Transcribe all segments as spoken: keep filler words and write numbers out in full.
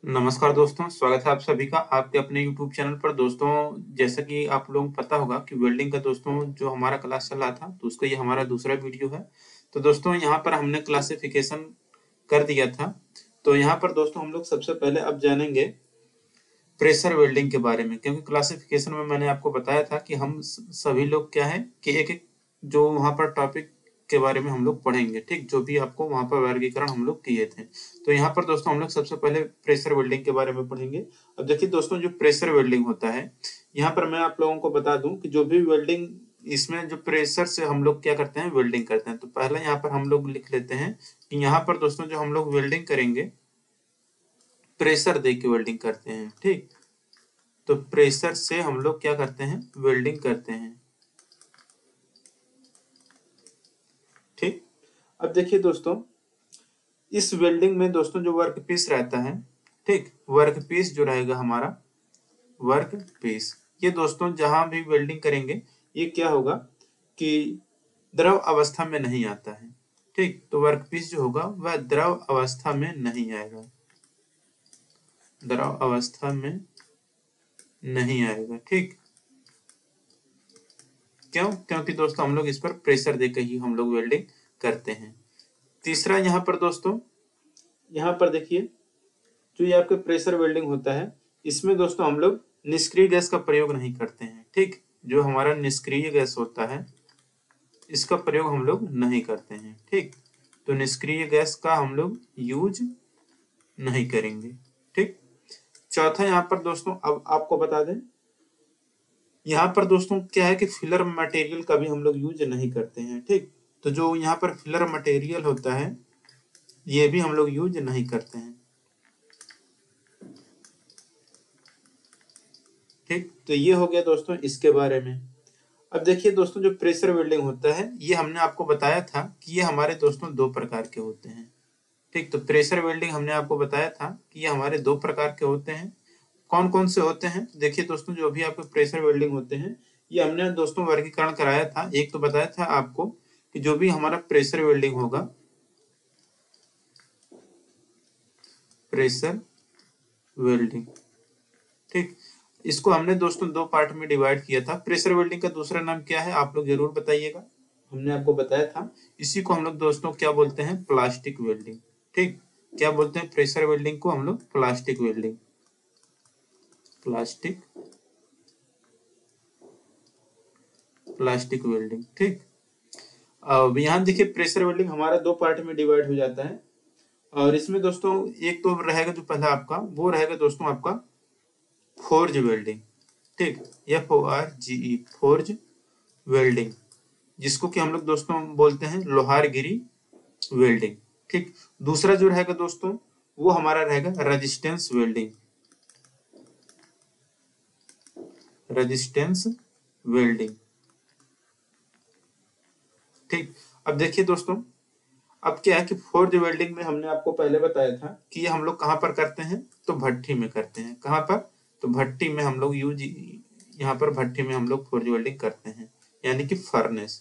नमस्कार दोस्तों, स्वागत है आप सभी का आपके अपने यूट्यूब चैनल पर। दोस्तों, जैसा कि आप लोगों को पता होगा कि वेल्डिंग का दोस्तों जो हमारा क्लास चल रहा था, तो उसका ये हमारा दूसरा वीडियो है। तो दोस्तों यहाँ पर हमने क्लासिफिकेशन कर दिया था। तो यहाँ पर दोस्तों हम लोग सबसे पहले अब जानेंगे प्रेशर वेल्डिंग के बारे में, क्योंकि क्लासिफिकेशन में मैंने आपको बताया था कि हम सभी लोग क्या है कि एक एक जो वहाँ पर टॉपिक के बारे में हम लोग पढ़ेंगे, ठीक, जो भी आपको वहाँ पर वर्गीकरण हम लोग किए थे। तो यहाँ पर दोस्तों हम लोग सबसे पहले प्रेशर वेल्डिंग के बारे में पढ़ेंगे। अब देखिए दोस्तों, जो प्रेशर वेल्डिंग होता है, यहाँ पर मैं आप लोगों को बता दूं कि जो भी वेल्डिंग, इसमें जो प्रेशर से हम लोग क्या करते हैं, वेल्डिंग करते हैं। तो पहले यहाँ पर हम लोग लिख लेते हैं कि यहाँ पर दोस्तों जो हम लोग वेल्डिंग करेंगे, प्रेशर दे के वेल्डिंग करते हैं, ठीक। तो प्रेशर से हम लोग क्या करते हैं, वेल्डिंग करते हैं, ठीक। अब देखिए दोस्तों, इस वेल्डिंग में दोस्तों जो वर्क पीस रहता है, ठीक, वर्क पीस जो रहेगा हमारा वर्क पीस, ये दोस्तों जहां भी वेल्डिंग करेंगे ये क्या होगा कि द्रव अवस्था में नहीं आता है, ठीक। तो वर्क पीस जो होगा वह द्रव अवस्था में नहीं आएगा, द्रव अवस्था में नहीं आएगा, ठीक। क्यों? क्योंकि दोस्तों हम लोग इस पर प्रेशर देकर ही हम लोग वेल्डिंग करते हैं। तीसरा यहाँ पर दोस्तों, यहाँ पर देखिए, जो ये आपके प्रेशर वेल्डिंग होता है, इसमें दोस्तों हम लोग निष्क्रिय गैस का प्रयोग नहीं करते हैं, ठीक। जो हमारा निष्क्रिय गैस होता है इसका प्रयोग हम लोग नहीं करते हैं, ठीक। तो निष्क्रिय गैस का हम लोग यूज नहीं करेंगे, ठीक। चौथा यहाँ पर दोस्तों अब आपको बता दें, यहाँ पर दोस्तों क्या है कि फिलर मटेरियल का भी हम लोग यूज नहीं करते हैं, ठीक। तो जो यहाँ पर फिलर मटेरियल होता है ये भी हम लोग यूज नहीं करते हैं, ठीक। तो ये हो गया दोस्तों इसके बारे में। अब देखिए दोस्तों, जो प्रेशर वेल्डिंग होता है ये हमने आपको बताया था कि ये हमारे दोस्तों दो प्रकार के होते हैं, ठीक। तो प्रेशर वेल्डिंग हमने आपको बताया था कि ये हमारे दो प्रकार के होते हैं। कौन कौन से होते हैं? देखिए दोस्तों, जो भी आपके प्रेशर वेल्डिंग होते हैं ये हमने दोस्तों वर्गीकरण कराया था। एक तो बताया था आपको कि जो भी हमारा प्रेशर वेल्डिंग होगा, प्रेशर वेल्डिंग, ठीक, इसको हमने दोस्तों दो पार्ट में डिवाइड किया था। प्रेशर वेल्डिंग का दूसरा नाम क्या है आप लोग जरूर बताइएगा, हमने आपको बताया था। इसी को हम लोग दोस्तों क्या बोलते हैं, प्लास्टिक वेल्डिंग, ठीक। क्या बोलते हैं प्रेशर वेल्डिंग को हम लोग? Plastic welding, plastic plastic welding, ठीक। अब यहाँ देखिए प्रेशर वेल्डिंग हमारा दो पार्ट में डिवाइड हो जाता है, और इसमें दोस्तों एक तो रहेगा जो पहला आपका, वो रहेगा दोस्तों आपका फोर्ज वेल्डिंग, ठीक, F O R G E, forge welding, जिसको कि हम लोग दोस्तों बोलते हैं लोहारगिरी वेल्डिंग, ठीक। दूसरा जो रहेगा दोस्तों वो हमारा रहेगा रेजिस्टेंस वेल्डिंग, रेजिस्टेंस वेल्डिंग, ठीक। अब देखिए दोस्तों, अब क्या है कि फोर्ज वेल्डिंग में हमने आपको पहले बताया था कि ये हम लोग कहाँ पर करते हैं, तो भट्ठी में करते हैं। कहाँ पर? तो भट्ठी में हम लोग यूज, यहाँ पर भट्ठी में हम लोग फोर्ज वेल्डिंग करते हैं, यानी कि फर्नेस,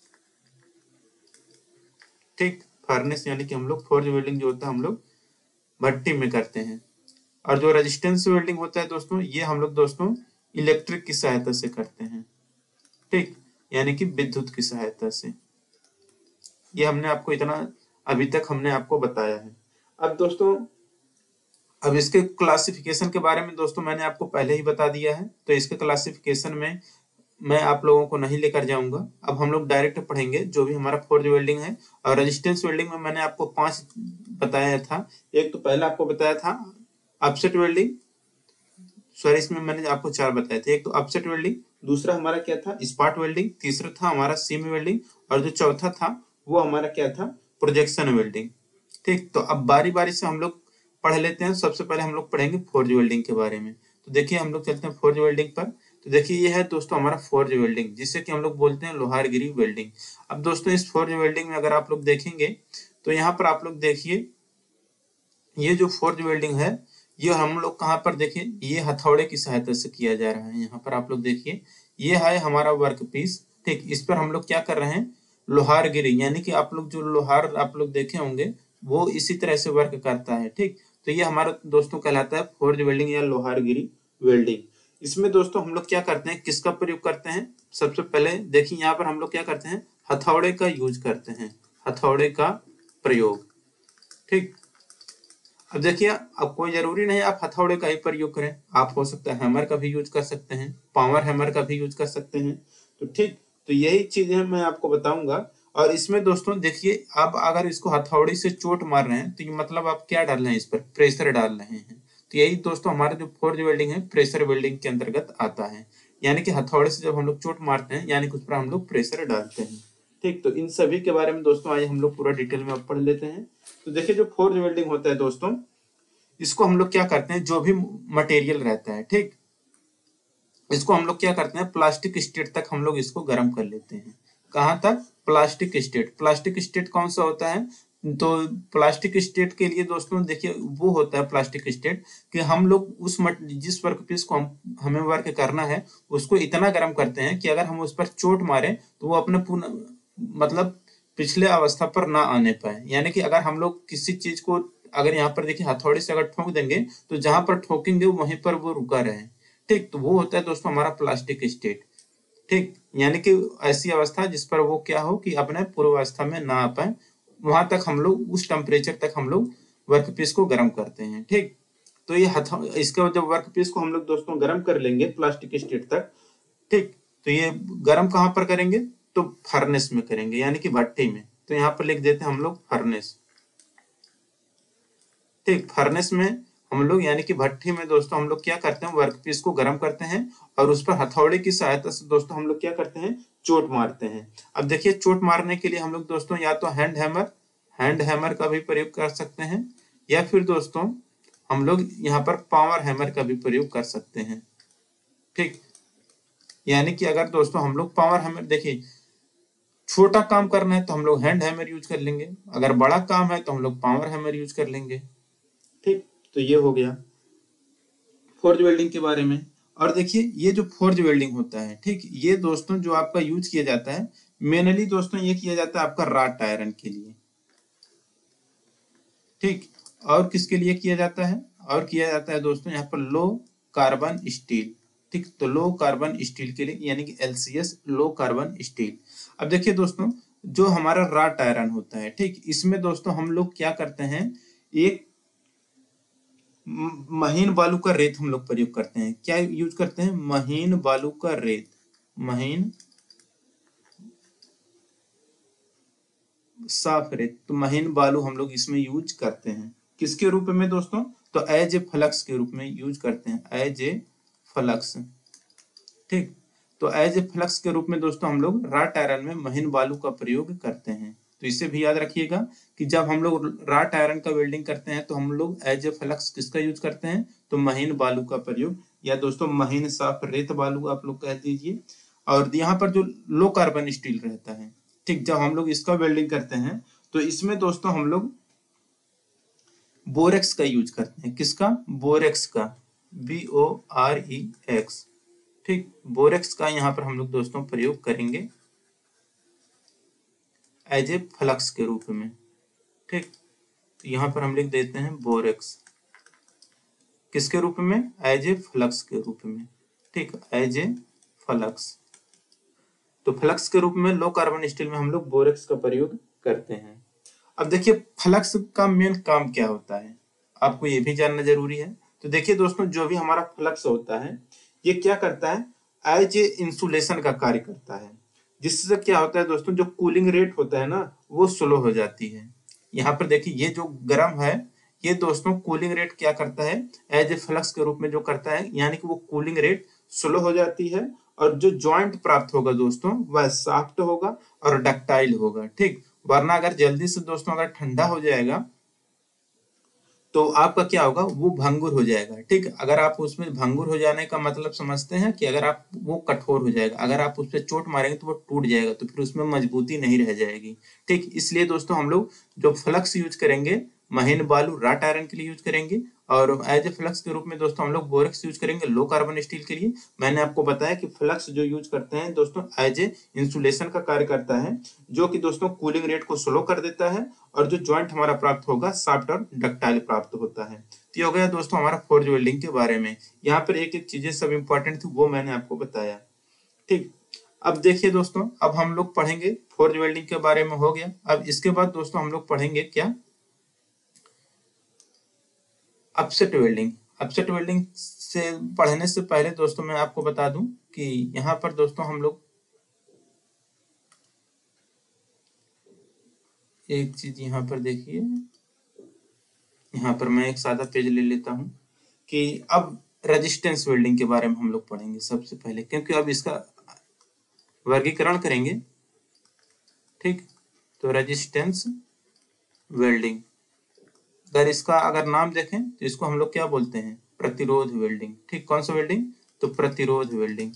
ठीक। फर्नेस यानी कि हम लोग फोर्ज वेल्डिंग जो होता है हम लोग भट्ठी में करते हैं। और जो रेजिस्टेंस वेल्डिंग होता है दोस्तों, ये हम लोग दोस्तों इलेक्ट्रिक की सहायता से करते हैं, ठीक, यानी कि विद्युत की सहायता से। ये हमने आपको इतना अभी तक हमने आपको बताया है। अब दोस्तों, अब इसके क्लासिफिकेशन के बारे में दोस्तों मैंने आपको पहले ही बता दिया है, तो इसके क्लासिफिकेशन में मैं आप लोगों को नहीं लेकर जाऊंगा। अब हम लोग डायरेक्ट पढ़ेंगे जो भी हमारा फोर्ज वेल्डिंग है। और रेजिस्टेंस वेल्डिंग में मैंने आपको पांच बताया था। एक तो पहला आपको बताया था ऑफसेट वेल्डिंग, सॉरी इसमें मैंने आपको चार बताए थे। एक तो ऑफसेट वेल्डिंग, दूसरा हमारा क्या था, स्पॉट वेल्डिंग, तीसरा था हमारा सीम वेल्डिंग, और जो चौथा था वो हमारा क्या था, प्रोजेक्शन वेल्डिंग, ठीक। तो अब बारी बारी से हम लोग पढ़ लेते हैं। सबसे पहले हम लोग पढ़ेंगे फोर्ज वेल्डिंग के बारे में। तो देखिए हम लोग चलते हैं फोर्ज वेल्डिंग पर। तो देखिए ये है दोस्तों हमारा फोर्ज वेल्डिंग, जिससे कि हम लोग बोलते हैं लोहारगिरी वेल्डिंग। अब दोस्तों इस फोर्ज वेल्डिंग में अगर आप लोग देखेंगे तो यहाँ पर आप लोग देखिए, ये जो फोर्ज वेल्डिंग है ये हम लोग कहाँ पर देखिए, ये हथौड़े की सहायता से किया जा रहा है। यहाँ पर आप लोग देखिए, ये है हमारा वर्क पीस, ठीक। इस पर हम लोग क्या कर रहे हैं, लोहारगिरी, यानी कि आप लोग जो लोहार आप लोग देखे होंगे वो इसी तरह से वर्क करता है, ठीक। तो ये हमारा दोस्तों कहलाता है फोर्ज वेल्डिंग या लोहारगिरी वेल्डिंग। इसमें दोस्तों हम लोग क्या करते हैं, किसका प्रयोग करते हैं? सबसे पहले देखिए यहाँ पर हम लोग क्या करते हैं, हथौड़े का यूज करते हैं, हथौड़े का प्रयोग। ठीक, अब देखिए अब कोई जरूरी नहीं आप हथौड़े का ही प्रयोग करें, आप हो सकता है हैमर का भी यूज कर सकते हैं, पावर हैमर का भी यूज कर सकते हैं। तो ठीक, तो यही चीजें मैं आपको बताऊंगा। और इसमें दोस्तों देखिए आप अगर इसको हथौड़ी से चोट मार रहे हैं तो ये मतलब आप क्या डाल रहे हैं, इस पर प्रेशर डाल रहे हैं। तो यही दोस्तों हमारा जो फोर्ज वेल्डिंग है प्रेशर वेल्डिंग के अंतर्गत आता है, यानी कि हथौड़े से जब हम लोग चोट मारते हैं यानी कि उस पर हम लोग प्रेशर डालते हैं। ठीक, तो इन सभी के बारे में दोस्तों आज हम लोग पूरा डिटेल में पढ़ लेते हैं। तो देखिए जो फोर्ज वेल्डिंग होता है दोस्तों, इसको हम लोग क्या करते हैं, जो भी मटेरियल रहता है, ठीक, इसको हम लोग क्या करते हैं, प्लास्टिक स्टेट तक हम लोग इसको गर्म कर लेते हैं। कहां तक? Plastic state. प्लास्टिक स्टेट कौन सा होता है? तो प्लास्टिक स्टेट के लिए दोस्तों देखिए वो होता है प्लास्टिक स्टेट कि हम लोग उस मट, जिस वर्कपीस को हम हमें वर्क करना है उसको इतना गर्म करते हैं कि अगर हम उस पर चोट मारें तो वो अपने पूर्ण मतलब पिछले अवस्था पर ना आने पाए। यानी कि अगर हम लोग किसी चीज को अगर यहाँ पर देखिए हथौड़े से अगर ठोक देंगे तो जहां पर ठोकेंगे वहीं पर वो रुका रहे। ठीक, तो वो होता है दोस्तों हमारा प्लास्टिक स्टेट। ठीक, यानी कि ऐसी अवस्था जिस पर वो क्या हो कि अपने पूर्वावस्था में ना आ पाए, वहां तक हम लोग उस टेम्परेचर तक हम लोग वर्कपीस को गर्म करते हैं। ठीक, तो ये हथौ इसके जब वर्कपीस को हम लोग दोस्तों गर्म कर लेंगे प्लास्टिक स्टेट तक, ठीक, तो ये गर्म कहां पर करेंगे? तो फर्नेस में करेंगे, यानी कि भट्टी में। तो यहाँ पर लिख देते हैं हम लोग फर्नेस। ठीक, फर्नेस में हम लोग यानी कि भट्टी में दोस्तों हम लोग क्या करते हैं, वर्कपीस को गर्म करते हैं और उस पर हथौड़े की सहायता से दोस्तों हम लोग क्या करते हैं, चोट मारते हैं। अब देखिए चोट मारने के लिए हम लोग दोस्तों या तो हैंड हैमर हैंड हैमर का भी प्रयोग कर सकते हैं, या फिर दोस्तों हम लोग यहाँ पर पावर हैमर का भी प्रयोग कर सकते हैं। ठीक, यानी कि अगर दोस्तों हम लोग पावर हैमर, देखिए छोटा काम करना है तो हम लोग हैंड हैमर यूज कर लेंगे, अगर बड़ा काम है तो हम लोग पावर हैमर यूज कर लेंगे। ठीक, तो ये हो गया फोर्ज वेल्डिंग के बारे में। और देखिए ये जो फोर्ज वेल्डिंग होता है, ठीक, ये दोस्तों जो आपका यूज किया जाता है मेनली दोस्तों ये किया जाता है आपका राट आयरन के लिए। ठीक, और किसके लिए किया जाता है? और किया जाता है दोस्तों यहाँ पर लो कार्बन स्टील। ठीक, तो लो कार्बन स्टील के लिए यानी कि एलसीएस, लो कार्बन स्टील। अब देखिए दोस्तों जो हमारा राट आयरन होता है, ठीक, इसमें दोस्तों हम लोग क्या करते हैं, एक महीन बालू का रेत हम लोग प्रयोग करते हैं। क्या यूज करते हैं? महीन बालू का रेत, महीन साफ रेत। तो महीन बालू हम लोग इसमें यूज करते हैं किसके रूप में दोस्तों? तो एज ए फ्लक्स के रूप में यूज करते हैं, एज ए फ्लक्स। ठीक, तो एज ए फ्लक्स के रूप में दोस्तों हम लोग राट आयरन में महीन बालू का प्रयोग करते हैं। तो इसे भी याद रखिएगा कि जब हम लोग राट आयरन का वेल्डिंग करते हैं तो हम लोग एज ए फ्लक्स किसका यूज करते हैं? तो महीन बालू का प्रयोग, या दोस्तों महीन साफ रेत बालू आप लोग कह दीजिए। और यहाँ पर जो लो कार्बन स्टील रहता है, ठीक, जब हम लोग इसका वेल्डिंग करते हैं तो इसमें दोस्तों हम लोग बोरेक्स का यूज करते हैं। किसका? बोरेक्स का, B O R E X. ठीक, बोरेक्स का यहाँ पर हम लोग दोस्तों प्रयोग करेंगे एज ए फ्लक्स के रूप में। ठीक, तो यहाँ पर हम लिख देते हैं बोरेक्स, किसके रूप में? एज ए फ्लक्स के रूप में। ठीक, एज ए फ्लक्स। तो फ्लक्स के रूप में लो कार्बन स्टील में हम लोग बोरेक्स का प्रयोग करते हैं। अब देखिए फ्लक्स का मेन काम क्या होता है, आपको ये भी जानना जरूरी है। तो देखिए दोस्तों जो भी हमारा फ्लक्स होता है ये क्या करता है, एज ए इंसुलेशन का कार्य करता है, जिससे क्या होता है दोस्तों जो कूलिंग रेट होता है ना वो स्लो हो जाती है। यहाँ पर देखिए ये जो गर्म है ये दोस्तों कूलिंग रेट क्या करता है, एज ए फ्लक्स के रूप में जो करता है, यानी कि वो कूलिंग रेट स्लो हो जाती है और जो जॉइंट प्राप्त होगा दोस्तों वह सॉफ्ट होगा और डक्टाइल होगा। ठीक, वरना अगर जल्दी से दोस्तों अगर ठंडा हो जाएगा तो आपका क्या होगा, वो भंगुर हो जाएगा। ठीक, अगर आप उसमें भंगुर हो जाने का मतलब समझते हैं कि अगर आप वो कठोर हो जाएगा, अगर आप उस पर चोट मारेंगे तो वो टूट जाएगा, तो फिर उसमें मजबूती नहीं रह जाएगी। ठीक, इसलिए दोस्तों हम लोग जो फ्लक्स यूज करेंगे महीन बालू राट आयरन के लिए यूज करेंगे, और एज ए फ्लक्स के रूप में दोस्तों हम लोग बोरेक्स यूज करेंगे लो कार्बन स्टील के लिए। मैंने आपको बताया कि फ्लक्स जो यूज करते हैं दोस्तों एज ए इंसुलेशन का कार्य करता है, जो कि दोस्तों कूलिंग रेट को स्लो कर देता है, और जो ज्वाइंट हमारा प्राप्त होगा सॉफ्ट और डक्टाइल प्राप्त होता है। तो ये हो गया दोस्तों हमारा फोर्ज वेल्डिंग के बारे में। यहाँ पर एक एक चीजें सब इंपॉर्टेंट थी वो मैंने आपको बताया, ठीक। अब देखिए दोस्तों, अब हम लोग पढ़ेंगे फोर्ज वेल्डिंग के बारे में हो गया। अब इसके बाद दोस्तों हम लोग पढ़ेंगे क्या, अपसेट वेल्डिंग। अपसेट वेल्डिंग से पढ़ने से पहले दोस्तों मैं आपको बता दूं कि यहाँ पर दोस्तों हम लोग एक चीज यहाँ पर देखिए, यहाँ पर मैं एक सादा पेज ले लेता हूँ कि अब रेजिस्टेंस वेल्डिंग के बारे में हम लोग पढ़ेंगे सबसे पहले, क्योंकि अब इसका वर्गीकरण करेंगे, ठीक। तो रेजिस्टेंस वेल्डिंग, अगर इसका अगर नाम देखें तो इसको हम लोग क्या बोलते हैं, प्रतिरोध वेल्डिंग, ठीक। कौन सा वेल्डिंग, तो प्रतिरोध वेल्डिंग,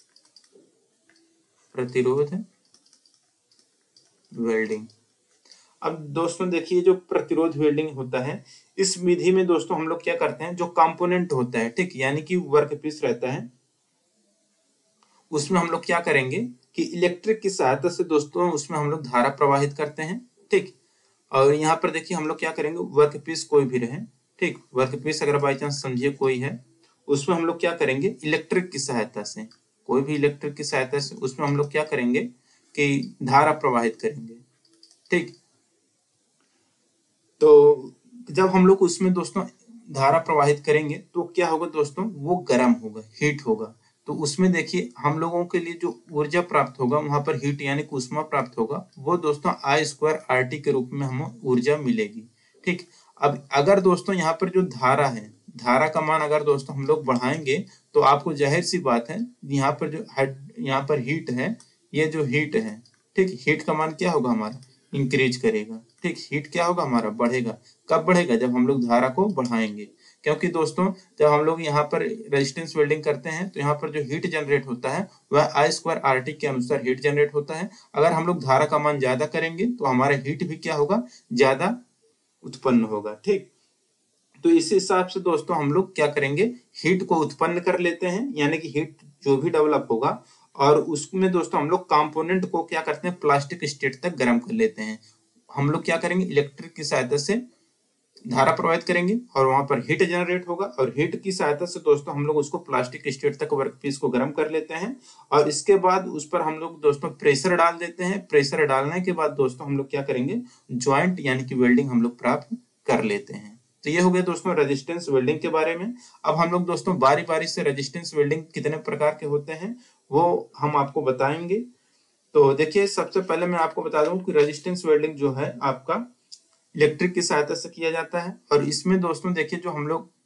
प्रतिरोध वेल्डिंग। अब दोस्तों देखिए जो प्रतिरोध वेल्डिंग होता है, इस विधि में दोस्तों हम लोग क्या करते हैं, जो कंपोनेंट होता है, ठीक, यानी कि वर्कपीस रहता है, उसमें हम लोग क्या करेंगे कि इलेक्ट्रिक की सहायता से दोस्तों उसमें हम लोग धारा प्रवाहित करते हैं, ठीक। और यहाँ पर देखिए हम लोग क्या करेंगे, वर्कपीस कोई भी रहे, ठीक, वर्कपीस अगर बाई चांस समझिए कोई है, उसमें हम लोग क्या करेंगे, इलेक्ट्रिक की सहायता से, कोई भी इलेक्ट्रिक की सहायता से उसमें हम लोग क्या करेंगे कि धारा प्रवाहित करेंगे, ठीक। तो जब हम लोग उसमें दोस्तों धारा प्रवाहित करेंगे तो क्या होगा दोस्तों, वो गर्म होगा, हीट होगा। तो उसमें देखिए हम लोगों के लिए जो ऊर्जा प्राप्त होगा वहां पर हीट यानी कि ऊष्मा प्राप्त होगा, वो दोस्तों आई स्क्वायर आर टी के रूप में हमें ऊर्जा मिलेगी, ठीक। अब अगर दोस्तों यहाँ पर जो धारा है, धारा का मान अगर दोस्तों हम लोग बढ़ाएंगे तो आपको जाहिर सी बात है यहाँ पर जो यहाँ पर हीट है, ये जो हीट है, ठीक, हीट का मान क्या होगा हमारा, इंक्रीज करेगा, ठीक। हीट क्या होगा हमारा, बढ़ेगा। कब बढ़ेगा, जब हम लोग धारा को बढ़ाएंगे, क्योंकि दोस्तों जब हम लोग यहाँ पर रेजिस्टेंस वेल्डिंग करते हैं तो यहाँ पर जो हीट जनरेट होता है वह आई स्क्वायर आर टी के अनुसार हीट जनरेट होता है। अगर हम लोग धारा का मान ज्यादा करेंगे तो हमारा हीट भी क्या होगा, ज्यादा उत्पन्न होगा, ठीक। तो इस हिसाब से दोस्तों हम लोग क्या करेंगे, हीट को उत्पन्न कर लेते हैं, यानी कि हीट जो भी डेवलप होगा, और उसमें दोस्तों हम लोग कंपोनेंट को क्या करते हैं, प्लास्टिक स्टेट तक गर्म कर लेते हैं। हम लोग क्या करेंगे, इलेक्ट्रिक की सहायता से धारा प्रवाहित करेंगे और वहां पर हीट जनरेट होगा, और हीट की सहायता से दोस्तों हम लोग उसको प्लास्टिक स्टेट तक वर्कपीस को गर्म कर लेते हैं, और इसके बाद उस पर हम लोग दोस्तों प्रेशर डाल देते हैं। प्रेशर डालने के बाद दोस्तों हम लोग क्या करेंगे, ज्वाइंट यानी कि वेल्डिंग हम लोग प्राप्त कर लेते हैं। तो ये हो गया दोस्तों रेजिस्टेंस वेल्डिंग के बारे में। अब हम लोग दोस्तों बारी बारी से रेजिस्टेंस वेल्डिंग कितने प्रकार के होते हैं वो हम आपको बताएंगे। तो देखिए सबसे पहले मैं आपको बता दूं कि रेजिस्टेंस वेल्डिंग जो है आपका इलेक्ट्रिक की सहायता से किया जाता है, और इसमें दोस्तों देखिए जो हम लोग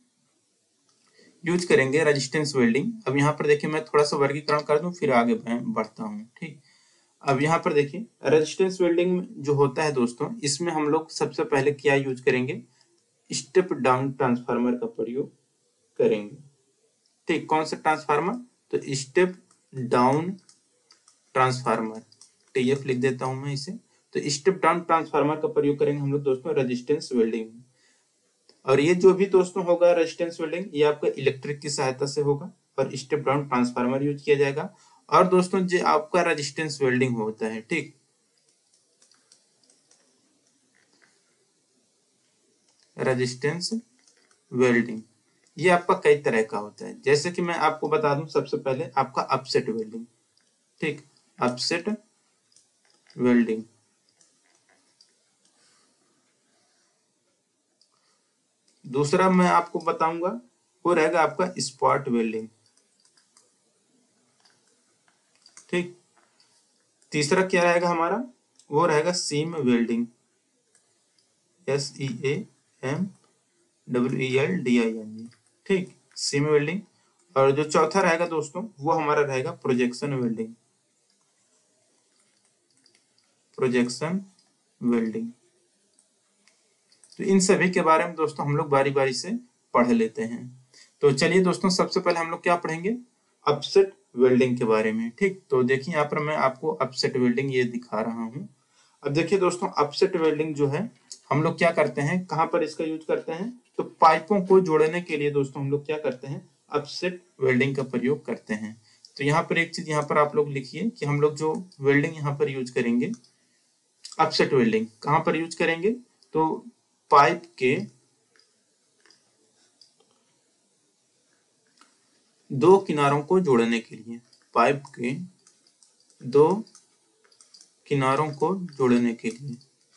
यूज करेंगे रेजिस्टेंस वेल्डिंग, अब यहाँ पर देखिए मैं थोड़ा सा वर्गीकरण कर दूं फिर आगे बढ़ता हूँ, ठीक। अब यहाँ पर देखिए रेजिस्टेंस वेल्डिंग जो होता है दोस्तों, इसमें हम लोग सबसे पहले क्या यूज करेंगे, स्टेप डाउन ट्रांसफार्मर का प्रयोग करेंगे, ठीक। कौन सा ट्रांसफार्मर, तो स्टेप डाउन ट्रांसफार्मर, टीएफ लिख देता हूं मैं इसे। तो स्टेप डाउन ट्रांसफार्मर का प्रयोग करेंगे हम लोग दोस्तों रेजिस्टेंस वेल्डिंग में, और ये जो भी दोस्तों होगा रेजिस्टेंस वेल्डिंग ये आपका इलेक्ट्रिक की सहायता से होगा, और स्टेप डाउन ट्रांसफार्मर यूज किया जाएगा। और दोस्तों जो आपका रेजिस्टेंस वेल्डिंग होता है, ठीक, रेजिस्टेंस वेल्डिंग ये आपका कई तरह का होता है, जैसे कि मैं आपको बता दूं सबसे पहले आपका अपसेट वेल्डिंग, ठीक, अपसेट वेल्डिंग। दूसरा मैं आपको बताऊंगा वो रहेगा आपका स्पॉट वेल्डिंग, ठीक। तीसरा क्या रहेगा हमारा, वो रहेगा seam welding, S E A M W E L D I N G, ठीक, सीम वेल्डिंग। और जो चौथा रहेगा दोस्तों वो हमारा रहेगा प्रोजेक्शन वेल्डिंग, प्रोजेक्शन वेल्डिंग। तो इन सभी के बारे में दोस्तों हम लोग बारी बारी से पढ़ लेते हैं। तो चलिए दोस्तों सबसे पहले हम लोग क्या पढ़ेंगे, अपसेट वेल्डिंग के बारे में, ठीक। तो देखिए यहाँ पर मैं आपको अपसेट वेल्डिंग ये दिखा रहा हूँ। अब देखिए दोस्तों, अपसेट वेल्डिंग जो है हम लोग क्या करते हैं, कहाँ पर इसका यूज करते हैं, तो पाइपों को जोड़ने के लिए दोस्तों हम लोग क्या करते हैं, अपसेट वेल्डिंग का प्रयोग करते हैं। तो यहाँ पर एक चीज यहाँ पर आप लोग लिखिए कि हम लोग जो वेल्डिंग यहाँ पर यूज करेंगे, अपसेट वेल्डिंग कहाँ पर यूज करेंगे, तो पाइप के दो किनारों को जोड़ने के लिए, पाइप के दो किनारों को जोड़ने के लिए।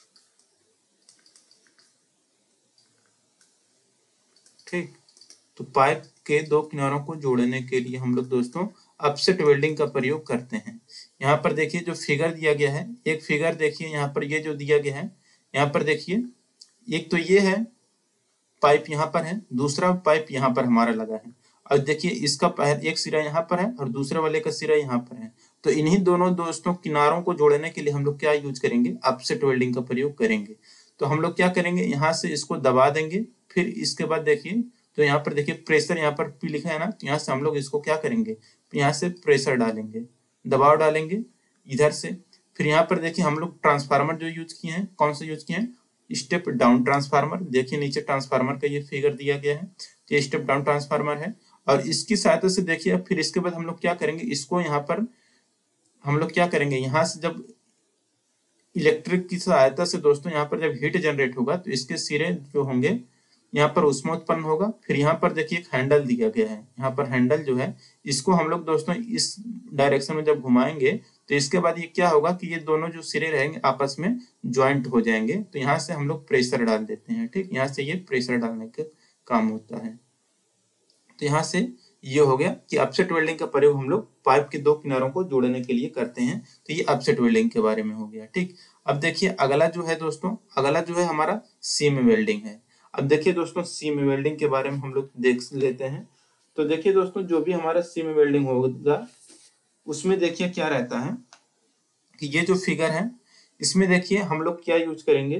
ठीक, तो पाइप के दो किनारों को जोड़ने के लिए हम लोग दोस्तों अपसेट वेल्डिंग का प्रयोग करते हैं। यहाँ पर देखिए जो फिगर दिया गया है, एक फिगर देखिए यहाँ पर, ये जो दिया गया है यहाँ पर देखिए, एक तो ये है पाइप यहाँ पर है, दूसरा पाइप यहाँ पर हमारा लगा है, और देखिए इसका पहले एक सिरा यहाँ पर है और दूसरे वाले का सिरा यहाँ पर है। तो इन्हीं दोनों दोस्तों किनारों को जोड़ने के लिए हम लोग क्या यूज करेंगे, अपसेट वेल्डिंग का प्रयोग करेंगे। तो हम लोग क्या करेंगे, यहाँ से इसको दबा देंगे, फिर इसके बाद देखिए तो यहाँ पर देखिए प्रेशर यहाँ पर पी लिखा है ना, तो यहाँ से हम लोग इसको क्या करेंगे, यहाँ से प्रेशर डालेंगे, दबाव डालेंगे इधर से। फिर यहाँ पर देखिए हम लोग ट्रांसफार्मर जो यूज किए हैं, कौन सा यूज किए हैं, स्टेप डाउन ट्रांसफार्मर। देखिए नीचे ट्रांसफार्मर का ये फिगर दिया गया है, तो ये स्टेप डाउन ट्रांसफार्मर है। और इसकी सहायता से देखिए फिर इसके बाद हम लोग क्या करेंगे, इसको यहाँ पर हम लोग क्या करेंगे, यहाँ से जब इलेक्ट्रिक की सहायता से दोस्तों यहाँ पर जब हीट जनरेट होगा तो इसके सिरे जो होंगे यहाँ पर उष्मा उत्पन्न होगा। फिर यहाँ पर देखिए एक हैंडल दिया गया है, यहाँ पर हैंडल जो है इसको हम लोग दोस्तों इस डायरेक्शन में जब घुमाएंगे तो इसके बाद ये क्या होगा कि ये दोनों जो सिरे रहेंगे आपस में ज्वाइंट हो जाएंगे। तो यहाँ से हम लोग प्रेशर डाल देते हैं। ठीक, यहाँ से ये प्रेशर डालने का काम होता है। तो यहाँ से ये हो गया कि अपसेट वेल्डिंग का प्रयोग हम लोग पाइप के दो किनारों को जोड़ने के लिए करते हैं। तो ये अपसेट वेल्डिंग के बारे में हो गया। ठीक, अब देखिए अगला जो है दोस्तों, अगला जो है हमारा सीम वेल्डिंग है। अब देखिए दोस्तों सीम वेल्डिंग के बारे में हम लोग देख लेते हैं। तो देखिए दोस्तों जो भी हमारा सीम वेल्डिंग होगा उसमें देखिए क्या रहता है कि ये जो फिगर है इसमें देखिए हम लोग क्या यूज करेंगे,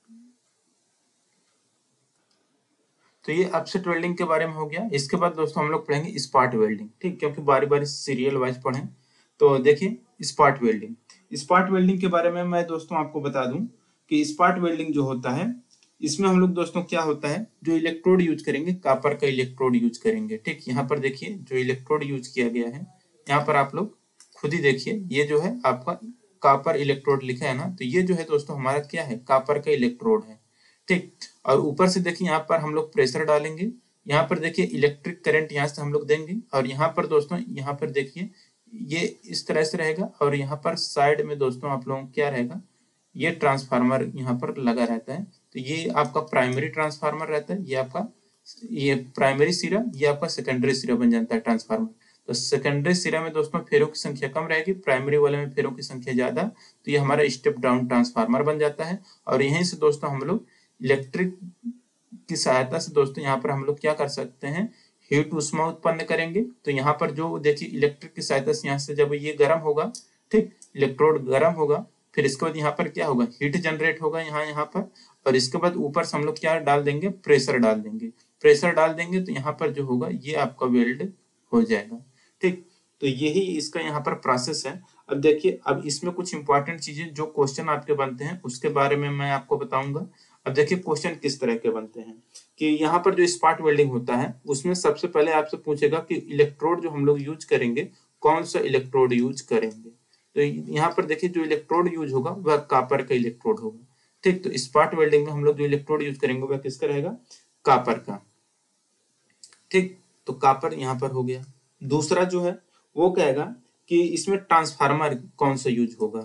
तो ये अपसेट वेल्डिंग के बारे में हो गया। इसके बाद दोस्तों हम लोग पढ़ेंगे स्पॉट वेल्डिंग। ठीक, क्योंकि बारी बारी सीरियल वाइज पढ़ें। तो देखिए स्पॉट वेल्डिंग, स्पॉट वेल्डिंग के बारे में मैं दोस्तों आपको बता दूं कि स्पॉट वेल्डिंग जो होता है इसमें हम लोग दोस्तों क्या होता है, जो इलेक्ट्रोड यूज करेंगे, कॉपर का इलेक्ट्रोड यूज करेंगे। ठीक, यहाँ पर देखिए जो इलेक्ट्रोड यूज किया गया है, यहाँ पर आप लोग खुद ही देखिए, ये जो है आपका कॉपर इलेक्ट्रोड लिखा है ना, तो ये जो है दोस्तों हमारा क्या है, कॉपर का इलेक्ट्रोड है। ठीक, और ऊपर से देखिए यहाँ पर हम लोग प्रेशर डालेंगे, यहाँ पर देखिए इलेक्ट्रिक करंट यहाँ से हम लोग देंगे, और यहाँ पर दोस्तों यहाँ पर देखिए ये इस तरह से रहेगा, और यहाँ पर साइड में दोस्तों आप लोगों को क्या रहेगा, ये ट्रांसफार्मर यहाँ पर लगा रहता है। तो ये आपका प्राइमरी ट्रांसफार्मर रहता है, ये आपका ये प्राइमरी सिरा, ये आपका सेकेंडरी सिरा बन जाता है ट्रांसफार्मर। तो सेकेंडरी सिरा में दोस्तों फेरों की संख्या कम रहेगी, प्राइमरी वाले में फेरों की संख्या ज्यादा, तो ये हमारा स्टेप डाउन ट्रांसफार्मर बन जाता है। और यहीं से दोस्तों हम लोग इलेक्ट्रिक की सहायता से दोस्तों यहाँ पर हम लोग क्या कर सकते हैं, हीट उष्मा उत्पन्न करेंगे। तो यहाँ पर जो देखिए इलेक्ट्रिक की सहायता से यहाँ से जब ये गर्म होगा, ठीक, इलेक्ट्रोड गर्म होगा, फिर इसके बाद यहाँ पर क्या होगा, हीट जनरेट होगा यहाँ यहाँ पर, और इसके बाद ऊपर से हम लोग क्या डाल देंगे, प्रेशर डाल देंगे। प्रेशर डाल देंगे तो यहाँ पर जो होगा ये आपका वेल्ड हो जाएगा। ठीक, तो यही इसका यहाँ पर प्रोसेस है। अब देखिए अब इसमें कुछ इंपॉर्टेंट चीजें जो क्वेश्चन आपके बनते हैं उसके बारे में मैं आपको बताऊंगा। अब देखिए क्वेश्चन किस तरह के बनते हैं कि यहाँ पर जो स्पॉट वेल्डिंग होता है उसमें सबसे पहले आपसे पूछेगा कि इलेक्ट्रोड जो हम लोग यूज करेंगे कौन सा इलेक्ट्रोड यूज करेंगे। तो यहाँ पर देखिए जो इलेक्ट्रोड यूज होगा वह कॉपर का इलेक्ट्रोड होगा। ठीक, तो स्पॉट वेल्डिंग में हम लोग जो इलेक्ट्रोड यूज करेंगे वह किसका रहेगा, कॉपर का। ठीक, तो कॉपर यहाँ पर हो गया। दूसरा जो है वो कहेगा कि इसमें ट्रांसफार्मर कौन सा यूज होगा।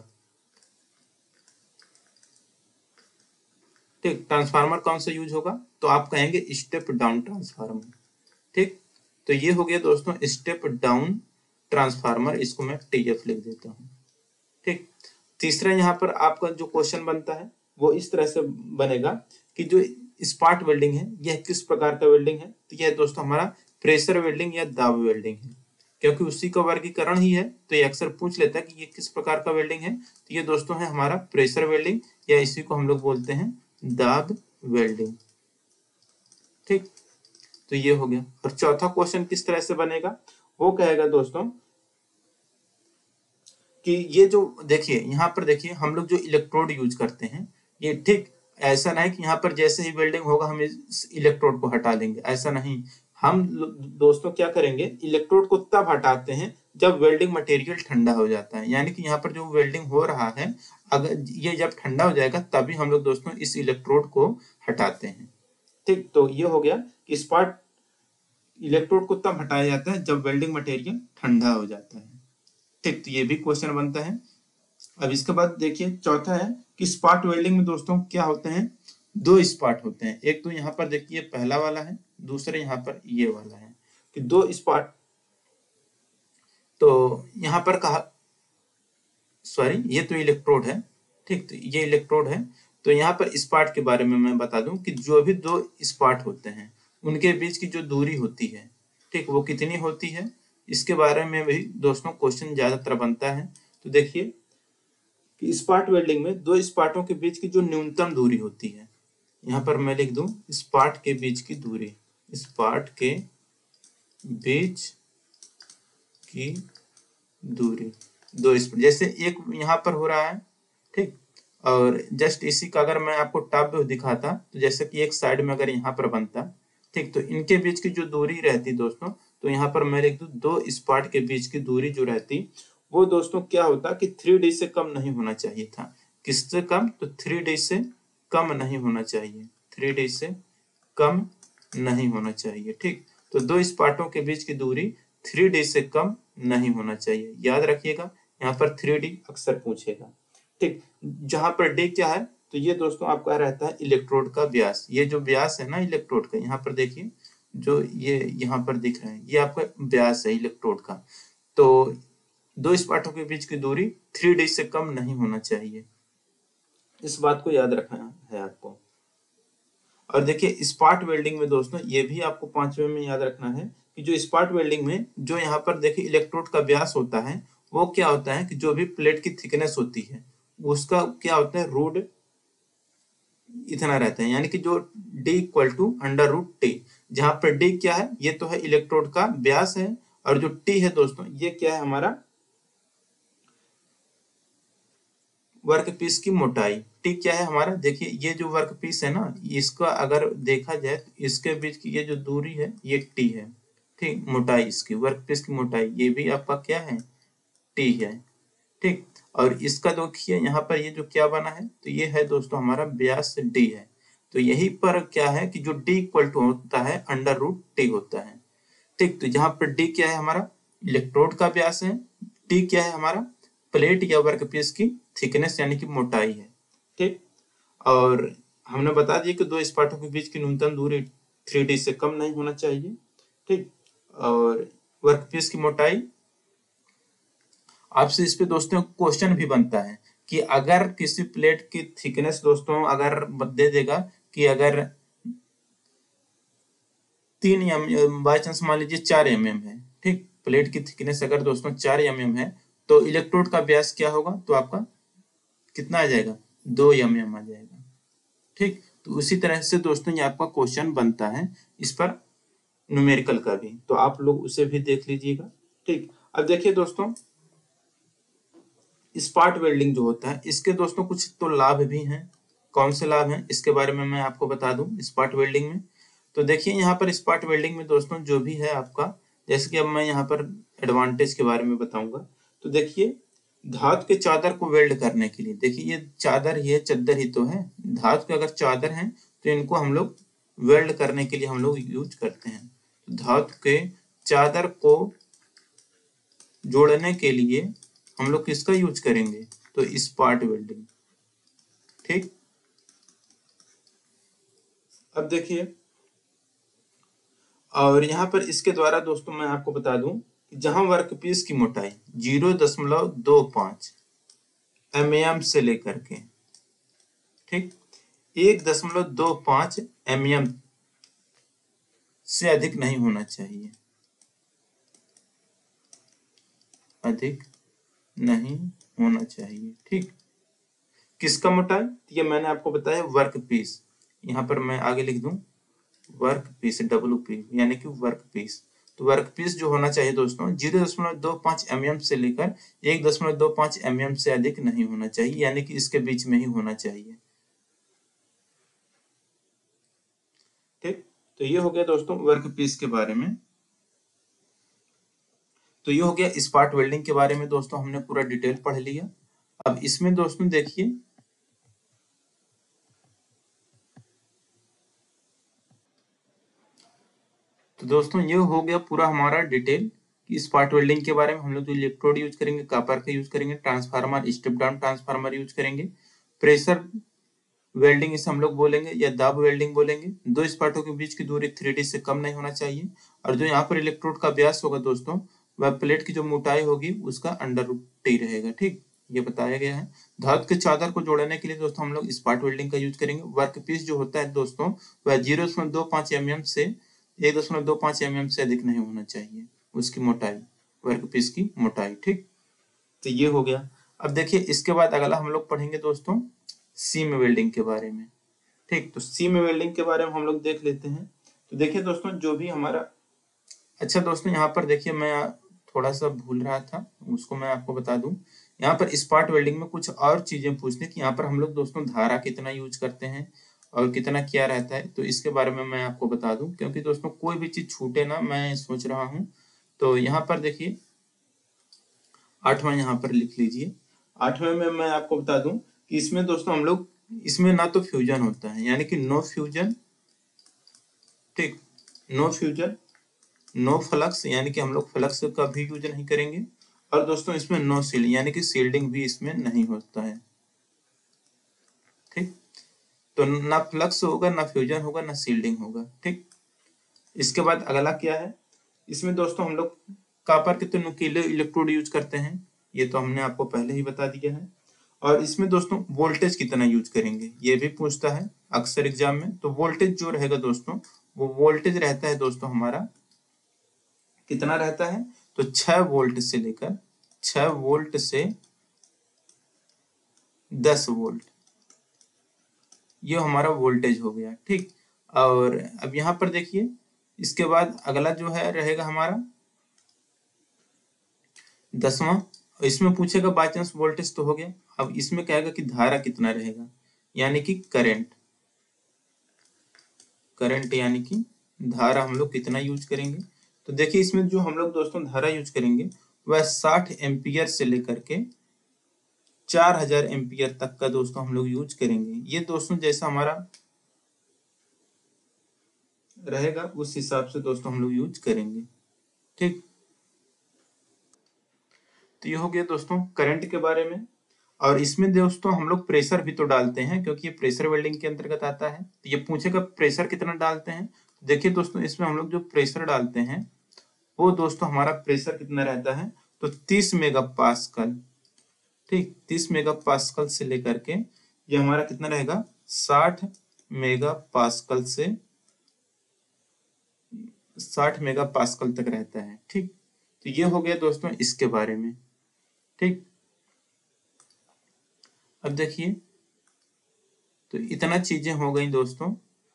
ठीक, ट्रांसफार्मर कौन सा यूज होगा, तो आप कहेंगे स्टेप डाउन ट्रांसफार्मर। ठीक, तो ये हो गया दोस्तों स्टेप डाउन ट्रांसफार्मर, इसको मैं टीएफ लिख देता हूँ। ठीक, तीसरा यहाँ पर आपका जो क्वेश्चन बनता है वो इस तरह से बनेगा कि जो स्पॉट वेल्डिंग है यह किस प्रकार का वेल्डिंग है, तो यह दोस्तों हमारा प्रेशर वेल्डिंग या दाब वेल्डिंग है, क्योंकि उसी का वर्गीकरण ही है। तो ये अक्सर पूछ लेता है कि ये किस प्रकार का वेल्डिंग है, तो ये दोस्तों है हमारा प्रेशर वेल्डिंग, या इसी को हम लोग बोलते हैं दाब वेल्डिंग। ठीक, तो ये हो गया। और चौथा क्वेश्चन किस तरह से बनेगा, वो कहेगा दोस्तों कि ये जो देखिए यहाँ पर देखिए हम लोग जो इलेक्ट्रोड यूज करते हैं ये ठीक ऐसा नहीं कि यहाँ पर जैसे ही वेल्डिंग होगा हम इस इलेक्ट्रोड को हटा लेंगे, ऐसा नहीं। हम दोस्तों क्या करेंगे, इलेक्ट्रोड को तब हटाते हैं जब वेल्डिंग मटेरियल ठंडा हो जाता है, यानी कि यहाँ पर जो वेल्डिंग हो रहा है अगर ये जब ठंडा हो जाएगा तभी हम लोग दोस्तों इस इलेक्ट्रोड को हटाते हैं। ठीक, तो ये हो गया कि स्पार्क इलेक्ट्रोड को तब हटाया जाता है जब वेल्डिंग मटेरियल ठंडा हो जाता है। ठीक, तो ये भी क्वेश्चन बनता है। अब इसके बाद देखिए चौथा है कि स्पार्क वेल्डिंग में दोस्तों क्या होते हैं, दो स्पार्क होते हैं। एक तो यहाँ पर देखिए पहला वाला है, दूसरे यहाँ पर ये वाला है कि दो स्पार्क। तो यहाँ पर कहा सॉरी ये तो इलेक्ट्रोड है। ठीक, तो ये इलेक्ट्रोड है। तो यहाँ पर स्पार्क के बारे में मैं बता दूं कि जो भी दो स्पार्क होते हैं उनके बीच की जो दूरी होती है, ठीक, वो कितनी होती है, इसके बारे में भी दोस्तों क्वेश्चन ज्यादातर बनता है। तो देखिए कि स्पार्क वेल्डिंग में दो स्पार्कों के बीच की जो न्यूनतम दूरी होती है, यहाँ पर मैं लिख दूं स्पार्क के बीच की दूरी, स्पार्क के बीच की दूरी दो स्पार्क, जैसे एक यहाँ पर हो रहा है, ठीक, और जस्ट इसी का अगर मैं आपको टॉप व्यू दिखाता तो जैसे कि एक साइड में अगर यहाँ पर बनता, ठीक, तो इनके बीच की जो दूरी रहती दोस्तों, तो यहाँ पर मैं लिख दूं दो स्पार्क के बीच की दूरी जो रहती वो दोस्तों क्या होता कि थ्री डी से कम नहीं होना चाहिए था। किससे कम, तो थ्री डी से कम नहीं होना चाहिए, थ्री डी से कम नहीं होना चाहिए। ठीक, तो दो स्पार्कों के बीच की दूरी थ्री डी से कम नहीं होना चाहिए, याद रखिएगा, यहाँ पर थ्री डी अक्सर पूछेगा। ठीक, जहां पर डी क्या है, तो ये दोस्तों आपका रहता है इलेक्ट्रोड का व्यास। ये जो व्यास है ना इलेक्ट्रोड का, यहाँ पर देखिए जो ये यहाँ पर दिख रहा है ये आपका व्यास है इलेक्ट्रोड का। तो दो स्पार्कों के बीच की दूरी थ्री डी से कम नहीं होना चाहिए, इस बात को याद रखना है आपको। और देखिए स्पार्क वेल्डिंग में दोस्तों ये भी आपको पांचवे में याद रखना है कि जो स्पार्क वेल्डिंग में जो यहाँ पर देखिए इलेक्ट्रोड का व्यास होता है वो क्या होता है कि जो भी प्लेट की थिकनेस होती है उसका क्या होता है रूट इतना रहता है, यानी कि जो d equal to under root T, जहां पर d क्या है, ये तो है इलेक्ट्रोड का व्यास है, और जो t है दोस्तों ये क्या है हमारा वर्क पीस की मोटाई। टी क्या है हमारा, देखिए ये जो वर्क पीस है ना इसका अगर देखा जाए तो इसके बीच की ये जो दूरी है ये टी है। ठीक, मोटाई इसकी वर्क पीस की मोटाई ये भी आपका क्या है टी है। ठीक, और इसका देखिए यहाँ पर ये जो क्या बना है, तो ये है दोस्तों हमारा व्यास डी है। तो यही पर क्या है कि जो डी इक्वल टू होता है अंडर रूट टी होता है। ठीक, तो यहाँ पर डी क्या है हमारा इलेक्ट्रोड का व्यास है, टी क्या है हमारा प्लेट या वर्कपीस की थिकनेस यानी कि मोटाई है। ठीक, और हमने बता दिया कि दो स्पार्कों के बीच की न्यूनतम दूरी थ्री डी से कम नहीं होना चाहिए। ठीक, और वर्कपीस की मोटाई, आपसे इस पे दोस्तों क्वेश्चन भी बनता है कि अगर किसी प्लेट की थिकनेस दोस्तों अगर दे देगा कि अगर तीन एम बाई चांस मान लीजिए चार एम एम है, ठीक, प्लेट की थिकनेस अगर दोस्तों चार एम एम है तो इलेक्ट्रोड का व्यास क्या होगा, तो आपका कितना आ जाएगा दो एम एम आ जाएगा। ठीक, तो उसी तरह से दोस्तों ये आपका क्वेश्चन बनता है इस पर न्यूमेरिकल का भी, तो आप लोग उसे भी देख लीजिएगा। ठीक, अब देखिए दोस्तों स्पार्क वेल्डिंग जो होता है इसके दोस्तों कुछ तो लाभ भी हैं। कौन से लाभ हैं इसके बारे में मैं आपको बता दूं स्पार्क वेल्डिंग में। तो देखिए यहाँ पर स्पार्क वेल्डिंग में दोस्तों जो भी है आपका, जैसे कि अब मैं यहाँ पर एडवांटेज के बारे में बताऊंगा। तो देखिए धातु के चादर को वेल्ड करने के लिए, देखिए ये चादर ही है, चद्दर ही तो है, धातु के अगर चादर है तो इनको हम लोग वेल्ड करने के लिए हम लोग यूज करते हैं। तो धातु के चादर को जोड़ने के लिए हम लोग किसका यूज करेंगे, तो स्पार्क वेल्डिंग। ठीक, अब देखिए और यहाँ पर इसके द्वारा दोस्तों मैं आपको बता दूं कि जहां वर्कपीस की मोटाई जीरो दशमलव दो पांच एम एम से लेकर के ठीक एक दशमलव दो पांच एम एम से अधिक नहीं होना चाहिए, अधिक नहीं होना चाहिए। ठीक, किसका मोटाई, ये मैंने आपको बताया वर्क पीस, यहाँ पर मैं आगे लिख दूं वर्क पीस डब्ल्यू पी यानी कि वर्क पीस। तो वर्कपीस जो होना चाहिए दोस्तों जीरो दशमलव दो पांच एम एम से लेकर एक दशमलव दो पांच एम एम से अधिक नहीं होना चाहिए, यानी कि इसके बीच में ही होना चाहिए। ठीक, तो ये हो गया दोस्तों वर्कपीस के बारे में। तो ये हो गया स्पार्ट वेल्डिंग के बारे में दोस्तों, हमने पूरा डिटेल पढ़ लिया। अब इसमें दोस्तों देखिए, तो दोस्तों ये हो गया पूरा हमारा डिटेल कि स्पार्ट वेल्डिंग के बारे में। हम लोग जो इलेक्ट्रोड यूज करेंगे, कॉपर का यूज करेंगे, transformer step down transformer use करेंगे, प्रेशर वेल्डिंग इसे हम लोग बोलेंगे या दाब वेल्डिंग बोलेंगे। दो स्पार्टों के बीच की दूरी थ्री डी से कम नहीं होना चाहिए, और जो यहाँ पर इलेक्ट्रोड का व्यास होगा दोस्तों, वह प्लेट की जो मोटाई होगी उसका अंडर रूट टी रहेगा। ठीक, ये बताया गया है। धातु के चादर को जोड़ने के लिए दोस्तों हम लोग स्पार्ट वेल्डिंग का यूज करेंगे। वर्कपीस जो होता है दोस्तों वह जीरो दशमलव दो पांच एम एम से एक दशमलव दो पांच एम एम से अधिक नहीं होना चाहिए उसकी मोटाई, वर्कपीस की मोटाई। ठीक, तो ये हो गया। अब देखिए इसके बाद अगला हम लोग पढ़ेंगे दोस्तों सीम वेल्डिंग के बारे में। ठीक, तो सीम वेल्डिंग के बारे में हम लोग देख लेते हैं। तो देखिए दोस्तों जो भी हमारा, अच्छा दोस्तों यहाँ पर देखिए मैं थोड़ा सा भूल रहा था, उसको मैं आपको बता दूं। यहाँ पर स्पार्ट वेल्डिंग में कुछ और चीजें पूछने की, यहाँ पर हम लोग दोस्तों धारा कितना यूज करते हैं और कितना क्या रहता है, तो इसके बारे में मैं आपको बता दूं, क्योंकि दोस्तों कोई भी चीज छूटे ना, मैं सोच रहा हूँ। तो यहाँ पर देखिए आठवां यहाँ पर लिख लीजिए। आठवें में मैं आपको बता दूं कि इसमें दोस्तों हम लोग, इसमें ना तो फ्यूजन होता है, यानी कि नो फ्यूजन। ठीक, नो फ्यूजन, नो फ्लक्स, यानी कि हम लोग फ्लक्स का भी यूज नहीं करेंगे, और दोस्तों इसमें नो सील्ड, यानी कि सील्डिंग भी इसमें नहीं होता है। ठीक, तो ना फ्लक्स होगा, ना फ्यूजन होगा, ना सील्डिंग होगा। ठीक, इसके बाद अगला क्या है, इसमें दोस्तों हम लोग कॉपर के तो नुकीले इलेक्ट्रोड यूज करते हैं, ये तो हमने आपको पहले ही बता दिया है। और इसमें दोस्तों वोल्टेज कितना यूज करेंगे ये भी पूछता है अक्सर एग्जाम में। तो वोल्टेज जो रहेगा दोस्तों, वो वोल्टेज रहता है दोस्तों हमारा, कितना रहता है, तो छह वोल्ट से लेकर छह वोल्ट से दस वोल्ट, ये हमारा वोल्टेज हो गया। ठीक, और अब यहाँ पर देखिए इसके बाद अगला जो है रहेगा हमारा दसवां। इसमें पूछेगा बाई चांस वोल्टेज तो हो गया, अब इसमें कहेगा कि धारा कितना रहेगा, यानी कि करंट। करंट यानी कि धारा हम लोग कितना यूज करेंगे। तो देखिए इसमें जो हम लोग दोस्तों धारा यूज करेंगे वह साठ एम्पियर से लेकर के चार हजार एम्पियर तक का दोस्तों हम लोग यूज करेंगे। ये दोस्तों जैसा हमारा रहेगा उस हिसाब से दोस्तों हम लोग यूज करेंगे। ठीक, तो ये हो गया दोस्तों करंट के बारे में। और इसमें दोस्तों हम लोग प्रेशर भी तो डालते हैं, क्योंकि ये प्रेशर वेल्डिंग के अंतर्गत आता है। तो ये पूछेगा प्रेशर कितना डालते हैं। देखिए दोस्तों इसमें हम लोग जो प्रेशर डालते हैं वो दोस्तों हमारा प्रेशर कितना रहता है, तो तीस मेगा पास्कल। ठीक, तीस मेगा पास्कल से लेकर के ये हमारा कितना रहेगा, साठ मेगा पास्कल से साठ मेगा पास्कल तक रहता है। ठीक, तो ये हो गया दोस्तों इसके बारे में। ठीक, अब देखिए तो इतना चीजें हो गई दोस्तों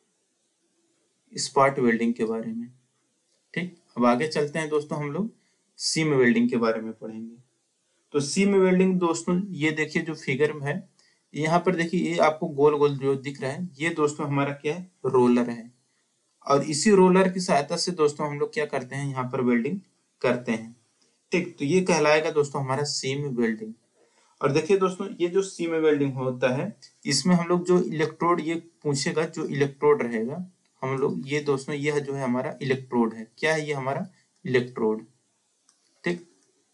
स्पॉट वेल्डिंग के बारे में। ठीक, अब आगे चलते हैं दोस्तों, हम लोग सीम वेल्डिंग के बारे में पढ़ेंगे। तो सीम वेल्डिंग दोस्तों ये देखिए जो फिगर में है, यहाँ पर देखिए ये आपको गोल गोल जो दिख रहा है, ये दोस्तों हमारा क्या है, रोलर है। और इसी रोलर की सहायता से दोस्तों हम लोग क्या करते हैं, यहाँ पर वेल्डिंग करते हैं। ठीक, तो ये कहलाएगा दोस्तों हमारा सीम वेल्डिंग। और देखिए दोस्तों ये जो सीम वेल्डिंग होता है, इसमें हम लोग जो इलेक्ट्रोड, ये पूछेगा जो इलेक्ट्रोड रहेगा, हम लोग ये दोस्तों ये जो है हमारा इलेक्ट्रोड है। क्या है ये हमारा इलेक्ट्रोड। ठीक,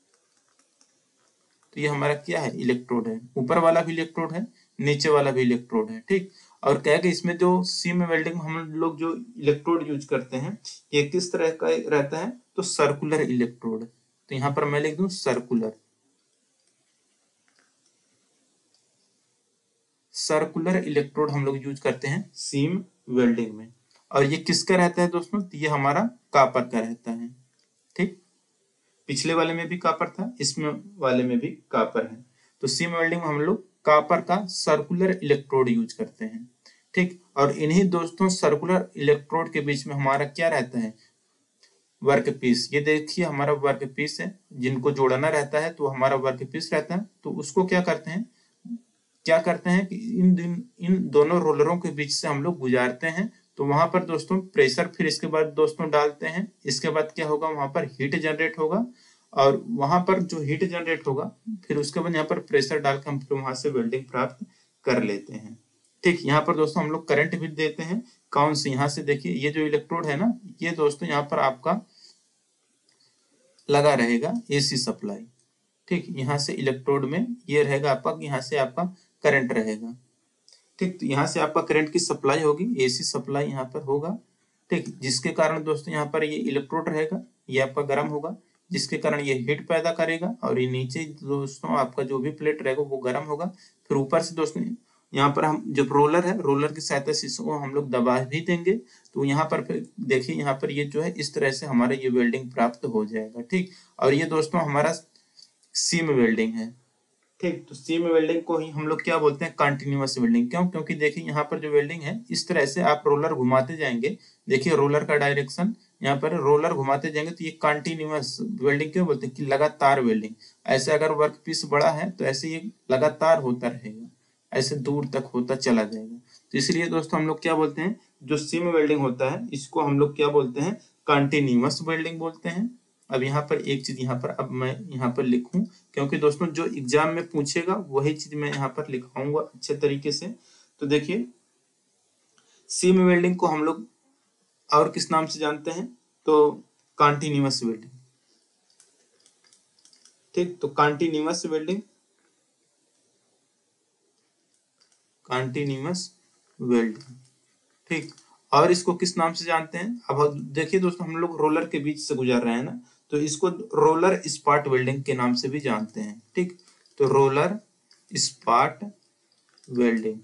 तो ये हमारा क्या है, इलेक्ट्रोड है। ऊपर वाला भी इलेक्ट्रोड है, नीचे वाला भी इलेक्ट्रोड है। ठीक, और क्या है कि इसमें जो सीम वेल्डिंग में हम लोग जो इलेक्ट्रोड यूज करते हैं ये किस तरह का रहता है, तो सर्कुलर इलेक्ट्रोड। तो यहाँ पर मैं लिख दूं सर्कुलर, सर्कुलर इलेक्ट्रोड हम लोग यूज करते हैं सीम वेल्डिंग में। और ये किसका रहता है दोस्तों, तो ये हमारा कॉपर का रहता है। ठीक, पिछले वाले में भी कॉपर था, इसमें वाले में भी कॉपर है। तो सीम वेल्डिंग में हम लोग कॉपर का सर्कुलर इलेक्ट्रोड यूज करते हैं। ठीक, और इन्हीं दोस्तों सर्कुलर इलेक्ट्रोड के बीच में हमारा क्या रहता है, वर्क पीस, ये देखिए हमारा वर्क पीस है, जिनको जोड़ना रहता है तो हमारा वर्क पीस रहता है। तो उसको क्या करते हैं क्या करते हैं कि इन दिन इन दोनों रोलरों के बीच से हम लोग गुजारते हैं। तो वहां पर दोस्तों प्रेशर फिर इसके बाद दोस्तों डालते हैं। इसके बाद क्या होगा, वहां पर हीट जनरेट होगा, और वहां पर जो हीट जनरेट होगा फिर उसके बाद यहाँ पर प्रेशर डालकर हम फिर वहां से वेल्डिंग प्राप्त कर लेते हैं। ठीक, यहाँ पर दोस्तों हम लोग करंट भी देते हैं। कौन से, यहाँ से देखिए ये जो इलेक्ट्रोड है ना, ये दोस्तों यहाँ पर आपका लगा रहेगा एसी सप्लाई। ठीक, यहाँ से इलेक्ट्रोड में ये रहेगा आपका, यहाँ से आपका करंट रहेगा। ठीक, तो यहाँ से आपका करंट की सप्लाई होगी, एसी सप्लाई यहाँ पर होगा। ठीक, जिसके कारण दोस्तों यहाँ पर ये इलेक्ट्रोड रहेगा, ये आपका गर्म होगा, जिसके कारण ये हीट पैदा करेगा, और ये नीचे दोस्तों आपका जो भी प्लेट रहेगा वो गर्म होगा। फिर ऊपर से दोस्तों यहाँ पर हम जब रोलर है, रोलर की सहायता से इसको हम लोग दबा भी देंगे, तो यहाँ पर फिर देखिए यहाँ पर ये जो है इस तरह से हमारा ये वेल्डिंग प्राप्त हो जाएगा। ठीक, और ये दोस्तों हमारा सीम वेल्डिंग है। ठीक, तो सीम वेल्डिंग को ही हम लोग क्या बोलते हैं, कंटिन्यूअस वेल्डिंग। क्यों? क्योंकि देखिए यहाँ पर जो वेल्डिंग है इस तरह से आप रोलर घुमाते जाएंगे, देखिए रोलर का डायरेक्शन, यहाँ पर रोलर घुमाते जाएंगे तो ये कंटिन्यूअस वेल्डिंग क्यों बोलते हैं कि लगातार वेल्डिंग। ऐसे अगर वर्क पीस बड़ा है तो ऐसे ये लगातार होता रहेगा, ऐसे दूर तक होता चला जाएगा। तो इसलिए दोस्तों हम लोग क्या बोलते हैं, जो सीम वेल्डिंग होता है इसको हम लोग क्या बोलते हैं, कंटिन्यूअस वेल्डिंग बोलते हैं। अब यहाँ पर एक चीज यहाँ पर अब मैं यहाँ पर लिखूं, क्योंकि दोस्तों जो एग्जाम में पूछेगा वही चीज मैं यहाँ पर लिखाऊंगा अच्छे तरीके से। तो देखिए सीम वेल्डिंग को हम लोग और किस नाम से जानते हैं, तो कंटिन्यूअस वेल्डिंग। ठीक, तो कंटिन्यूअस वेल्डिंग, कंटिन्यूअस वेल्डिंग। ठीक, और इसको किस नाम से जानते हैं, अब देखिए दोस्तों हम लोग रोलर के बीच से गुजर रहे हैं ना, तो इसको रोलर स्पॉट वेल्डिंग के नाम से भी जानते हैं। ठीक, तो रोलर स्पॉट वेल्डिंग।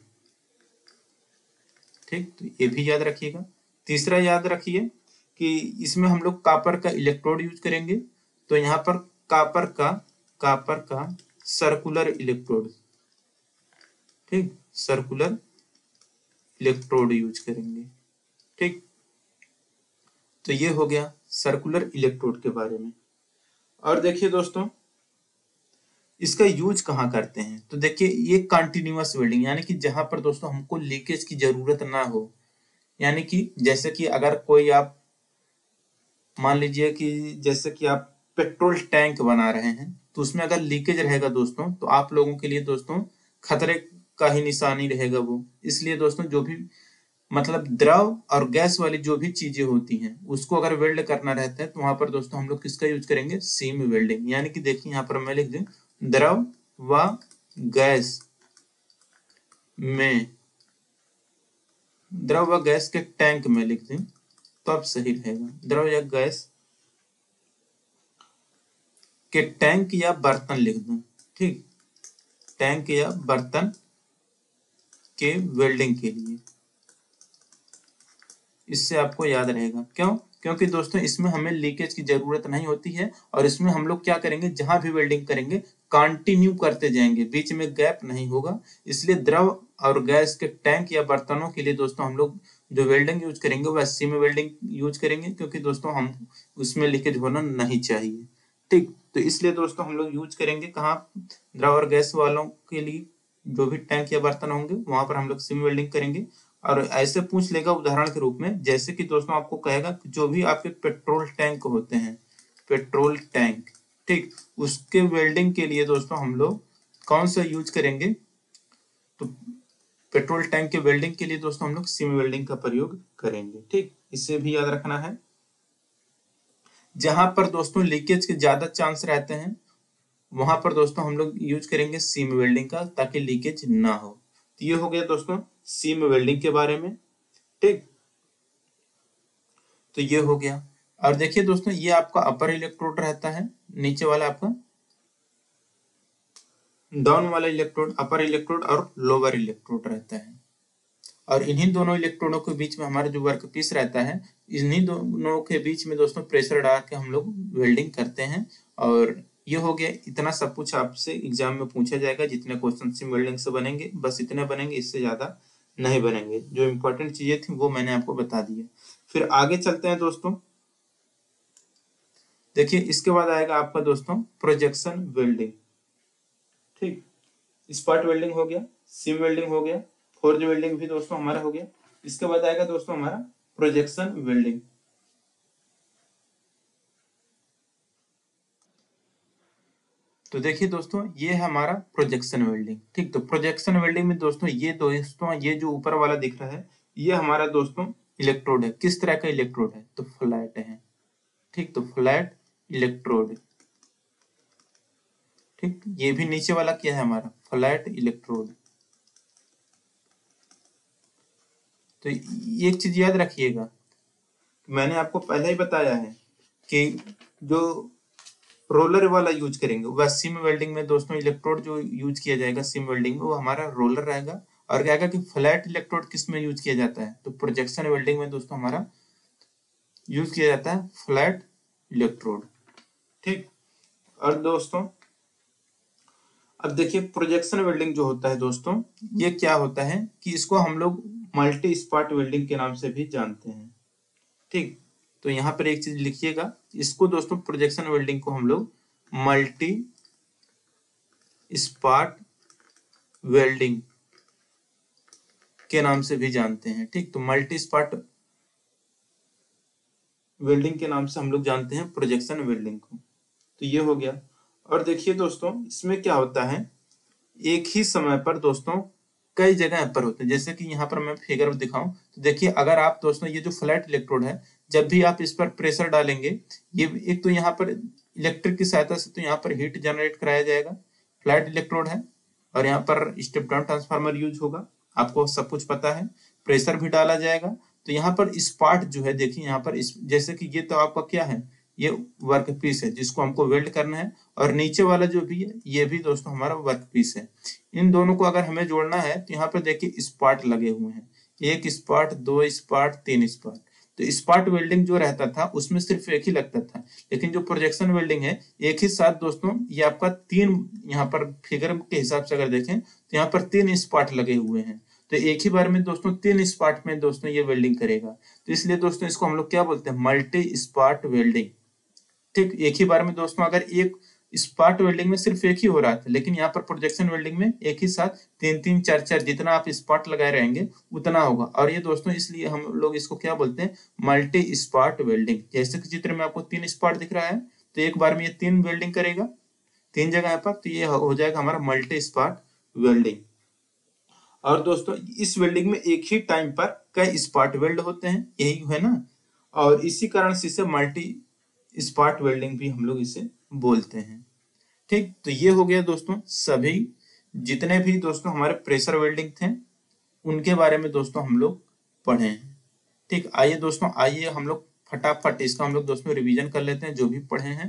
ठीक, तो ये भी याद रखिएगा। तीसरा याद रखिए कि इसमें हम लोग कॉपर का इलेक्ट्रोड यूज करेंगे। तो यहाँ पर कॉपर का कॉपर का सर्कुलर इलेक्ट्रोड, ठीक, सर्कुलर इलेक्ट्रोड यूज करेंगे। ठीक, तो ये हो गया सर्कुलर इलेक्ट्रोड के बारे में। और देखिए दोस्तों इसका यूज कहाँ करते हैं, तो देखिए ये कंटिन्यूअस वेल्डिंग, यानी कि जहां पर दोस्तों हमको लीकेज की जरूरत ना हो, यानी कि जैसे कि अगर कोई आप मान लीजिए कि जैसे कि आप पेट्रोल टैंक बना रहे हैं, तो उसमें अगर लीकेज रहेगा दोस्तों तो आप लोगों के लिए दोस्तों खतरे का ही निशानी रहेगा वो। इसलिए दोस्तों जो भी मतलब द्रव और गैस वाली जो भी चीजें होती हैं उसको अगर वेल्ड करना रहता है तो वहां पर दोस्तों हम लोग किसका यूज करेंगे, सीम वेल्डिंग। यानी कि देखिए यहाँ पर मैं लिख दूं द्रव व गैस में, द्रव व गैस के टैंक में लिख दूं तो अब सही रहेगा, द्रव या गैस के टैंक या बर्तन लिख दूं। ठीक, टैंक या बर्तन के वेल्डिंग के लिए, इससे आपको याद रहेगा। क्यों? क्योंकि दोस्तों इसमें हमें लीकेज की जरूरत नहीं होती है, और इसमें हम लोग क्या करेंगे, जहां भी वेल्डिंग करेंगे कंटिन्यू करते जाएंगे, बीच में गैप नहीं होगा। इसलिए द्रव और गैस के टैंक या बर्तनों के लिए दोस्तों हम लोग जो वेल्डिंग यूज करेंगे वह सीम वेल्डिंग यूज करेंगे, क्योंकि दोस्तों हम उसमें लीकेज होना नहीं चाहिए। ठीक, तो इसलिए दोस्तों हम लोग यूज करेंगे कहाँ, द्रव और गैस वालों के लिए जो भी टैंक या बर्तन होंगे वहां पर हम लोग सीम वेल्डिंग करेंगे। और ऐसे पूछ लेगा उदाहरण के रूप में, जैसे कि दोस्तों आपको कहेगा कि जो भी आपके पेट्रोल टैंक होते हैं, पेट्रोल टैंक, ठीक, उसके वेल्डिंग के लिए दोस्तों हम लोग कौन सा यूज करेंगे, तो पेट्रोल टैंक के वेल्डिंग के लिए दोस्तों हम लोग सीम वेल्डिंग का प्रयोग करेंगे। ठीक, इसे भी याद रखना है। जहां पर दोस्तों लीकेज के ज्यादा चांस रहते हैं वहां पर दोस्तों हम लोग यूज करेंगे सीम वेल्डिंग का, ताकि लीकेज ना हो। तो ये हो गया दोस्तों सीम वेल्डिंग के बारे में। ठीक, तो ये हो गया। और देखिए दोस्तों ये आपका अपर इलेक्ट्रोड रहता है, नीचे वाला आपका डाउन वाला इलेक्ट्रोड, अपर इलेक्ट्रोड और लोअर इलेक्ट्रोड रहता है। और इन्हीं दोनों इलेक्ट्रोडों के बीच में हमारा जो वर्क पीस रहता है, इन्हीं दोनों के बीच में दोस्तों प्रेशर डाल के हम लोग वेल्डिंग करते हैं। और ये हो गया, इतना सब कुछ आपसे एग्जाम में पूछा जाएगा। जितने क्वेश्चन सीम वेल्डिंग से बनेंगे बस इतने बनेंगे, इससे ज्यादा नहीं बनेंगे। जो इंपॉर्टेंट चीजें थी वो मैंने आपको बता दी है। फिर आगे चलते हैं दोस्तों, देखिए इसके बाद आएगा आपका दोस्तों प्रोजेक्शन वेल्डिंग। ठीक, स्पॉट वेल्डिंग हो गया, सीम वेल्डिंग हो गया, फोर्ज वेल्डिंग भी दोस्तों हमारा हो गया। इसके बाद आएगा दोस्तों हमारा प्रोजेक्शन वेल्डिंग। तो देखिए दोस्तों ये है हमारा प्रोजेक्शन वेल्डिंग। ठीक, तो प्रोजेक्शन वेल्डिंग में दोस्तों ये दोस्तों ये जो ऊपर वाला दिख रहा है ये हमारा दोस्तों इलेक्ट्रोड है। किस तरह का इलेक्ट्रोड है? तो फ्लैट है। ठीक, तो फ्लैट इलेक्ट्रोड। ठीक, ये भी नीचे वाला क्या है हमारा? Flat electrode. तो एक चीज याद रखिएगा, मैंने आपको पहले ही बताया है कि जो रोलर वाला यूज करेंगे वह सीम वेल्डिंग में दोस्तों इलेक्ट्रोड जो यूज किया जाएगा सीम वेल्डिंग में वो हमारा रोलर रहेगा। और क्या कि फ्लैट इलेक्ट्रोड किस में यूज किया जाता है? तो प्रोजेक्शन वेल्डिंग में दोस्तों हमारा यूज किया जाता है फ्लैट इलेक्ट्रोड। ठीक, और दोस्तों अब देखिए प्रोजेक्शन वेल्डिंग जो होता है दोस्तों ये क्या होता है कि इसको हम लोग मल्टी स्पॉट वेल्डिंग के नाम से भी जानते हैं। ठीक, तो यहाँ पर एक चीज लिखिएगा, इसको दोस्तों प्रोजेक्शन वेल्डिंग को हम लोग मल्टी स्पॉट वेल्डिंग के नाम से भी जानते हैं। ठीक, तो मल्टी स्पॉट वेल्डिंग के नाम से हम लोग जानते हैं प्रोजेक्शन वेल्डिंग को। तो ये हो गया। और देखिए दोस्तों इसमें क्या होता है, एक ही समय पर दोस्तों कई जगह पर होते हैं। जैसे कि यहाँ पर मैं फिगर दिखाऊं तो देखिए अगर आप दोस्तों ये जो फ्लैट इलेक्ट्रोड है जब भी आप इस पर प्रेशर डालेंगे ये एक तो यहाँ पर इलेक्ट्रिक की सहायता से तो यहाँ पर हीट जनरेट कराया जाएगा, फ्लैट इलेक्ट्रोड है। और यहाँ पर स्टेप डाउन ट्रांसफार्मर यूज होगा, आपको सब कुछ पता है। प्रेशर भी डाला जाएगा। तो यहाँ पर स्पॉट जो है देखिए यहाँ पर इस जैसे कि ये तो आपका क्या है, ये वर्क पीस है जिसको हमको वेल्ड करना है। और नीचे वाला जो भी है ये भी दोस्तों हमारा वर्क पीस है। इन दोनों को अगर हमें जोड़ना है तो यहाँ पर देखिए स्पॉट लगे हुए हैं, एक स्पॉट, दो स्पॉट, तीन स्पॉट। तो स्पॉट वेल्डिंग जो रहता था उसमें सिर्फ एक ही लगता था, लेकिन जो प्रोजेक्शन वेल्डिंग है एक ही साथ दोस्तों ये आपका तीन, यहाँ पर फिगर के हिसाब से अगर देखें तो यहाँ पर तीन स्पॉट लगे हुए हैं। तो एक ही बार में दोस्तों तीन स्पॉट में दोस्तों ये वेल्डिंग करेगा। तो इसलिए दोस्तों इसको हम लोग क्या बोलते हैं? Multi spot welding. ठीक, एक ही बार में दोस्तों अगर एक स्पॉट वेल्डिंग में सिर्फ एक ही हो रहा था, लेकिन यहाँ पर प्रोजेक्शन वेल्डिंग में एक ही साथ तीन तीन चार चार जितना आप स्पॉट लगाए रहेंगे उतना होगा। और ये दोस्तों इसलिए हम लोग इसको क्या बोलते हैं? Multi spot welding. जैसे कि चित्र में आपको तीन स्पॉट दिख रहा है तो एक बार में ये तीन वेल्डिंग करेगा तीन जगह पर, तो ये हो जाएगा हमारा मल्टी स्पॉट वेल्डिंग। और दोस्तों इस वेल्डिंग में एक ही टाइम पर कई स्पॉट वेल्ड होते हैं, यही है ना। और इसी कारण से इसे मल्टी स्पॉट वेल्डिंग भी हम लोग इसे बोलते हैं। ठीक, तो ये हो गया दोस्तों सभी जितने भी दोस्तों हमारे प्रेशर वेल्डिंग थे उनके बारे में दोस्तों हम लोग पढ़े हैं। ठीक, आइए दोस्तों आइए हम लोग फटाफट इसका हम लोग दोस्तों रिवीजन कर लेते हैं जो भी पढ़े हैं।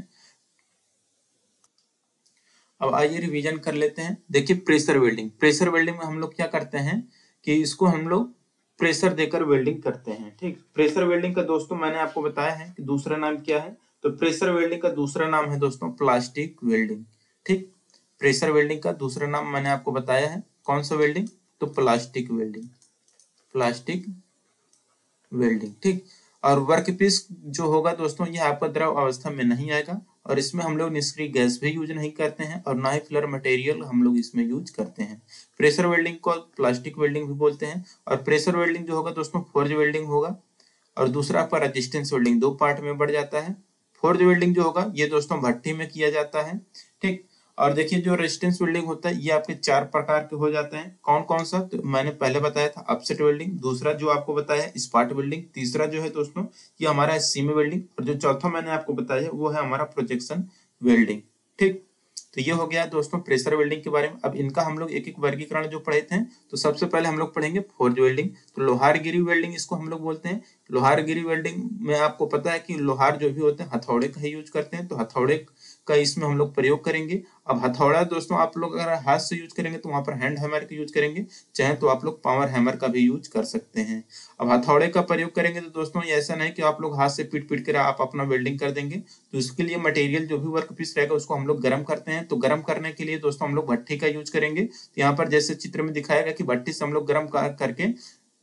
अब आइए रिवीजन कर लेते हैं। देखिए प्रेशर वेल्डिंग, प्रेशर वेल्डिंग में हम लोग क्या करते हैं कि इसको हम लोग प्रेशर देकर वेल्डिंग करते हैं। ठीक, प्रेशर वेल्डिंग का दोस्तों मैंने आपको बताया है कि दूसरा नाम क्या है। तो प्रेशर वेल्डिंग का दूसरा नाम है दोस्तों प्लास्टिक वेल्डिंग। ठीक, प्रेशर वेल्डिंग का दूसरा नाम मैंने आपको बताया है, कौन सा वेल्डिंग? तो प्लास्टिक वेल्डिंग, प्लास्टिक वेल्डिंग। ठीक, और वर्क पीस जो होगा दोस्तों ये आपका द्रव अवस्था में नहीं आएगा और इसमें हम लोग निष्क्रिय गैस भी यूज नहीं करते हैं और ना ही फिलर मटेरियल हम लोग इसमें यूज करते हैं। प्रेशर वेल्डिंग को प्लास्टिक वेल्डिंग भी बोलते हैं। और प्रेशर वेल्डिंग जो होगा दोस्तों फोर्ज वेल्डिंग होगा। और दूसरा आपका रेजिस्टेंस वेल्डिंग, दो पार्ट में बढ़ जाता है। फोर्ज वेल्डिंग जो होगा ये दोस्तों भट्ठी में किया जाता है। ठीक, और देखिए जो रेजिस्टेंस वेल्डिंग होता है ये आपके चार प्रकार के हो जाते हैं। कौन कौन सा? तो मैंने पहले बताया था अपसेट वेल्डिंग, दूसरा जो आपको बताया है स्पॉट वेल्डिंग, तीसरा जो है दोस्तों ये हमारा है सीम वेल्डिंग, और जो चौथा मैंने आपको बताया है वो है हमारा प्रोजेक्शन वेल्डिंग। ठीक, तो ये हो गया दोस्तों प्रेशर वेल्डिंग के बारे में। अब इनका हम लोग एक एक वर्गीकरण जो पढ़े थे, तो सबसे पहले हम लोग पढ़ेंगे फोर्ज वेल्डिंग। तो लोहारगिरी वेल्डिंग इसको हम लोग बोलते हैं। लोहारगिरी वेल्डिंग में आपको पता है कि लोहार जो भी होते हैं हथौड़े का ही यूज करते हैं, तो हथौड़े का इसमें हम लोग प्रयोग करेंगे। अब हथौड़ा दोस्तों आप लोग अगर हाथ से यूज करेंगे तो वहां पर हैंड हैमर का यूज करेंगे, चाहे तो आप लोग पावर हैमर का भी यूज कर सकते हैं। अब हथौड़े का प्रयोग करेंगे तो दोस्तों ये ऐसा नहीं कि आप लोग हाथ से पीट पीट कर आप अपना वेल्डिंग कर देंगे। तो इसके लिए मटेरियल जो भी वर्क पीस रहेगा उसको हम लोग गर्म करते हैं। तो गर्म करने के लिए दोस्तों हम लोग भट्ठी का यूज करेंगे। तो यहाँ पर जैसे चित्र में दिखाएगा कि भट्ठी से हम लोग गर्म करके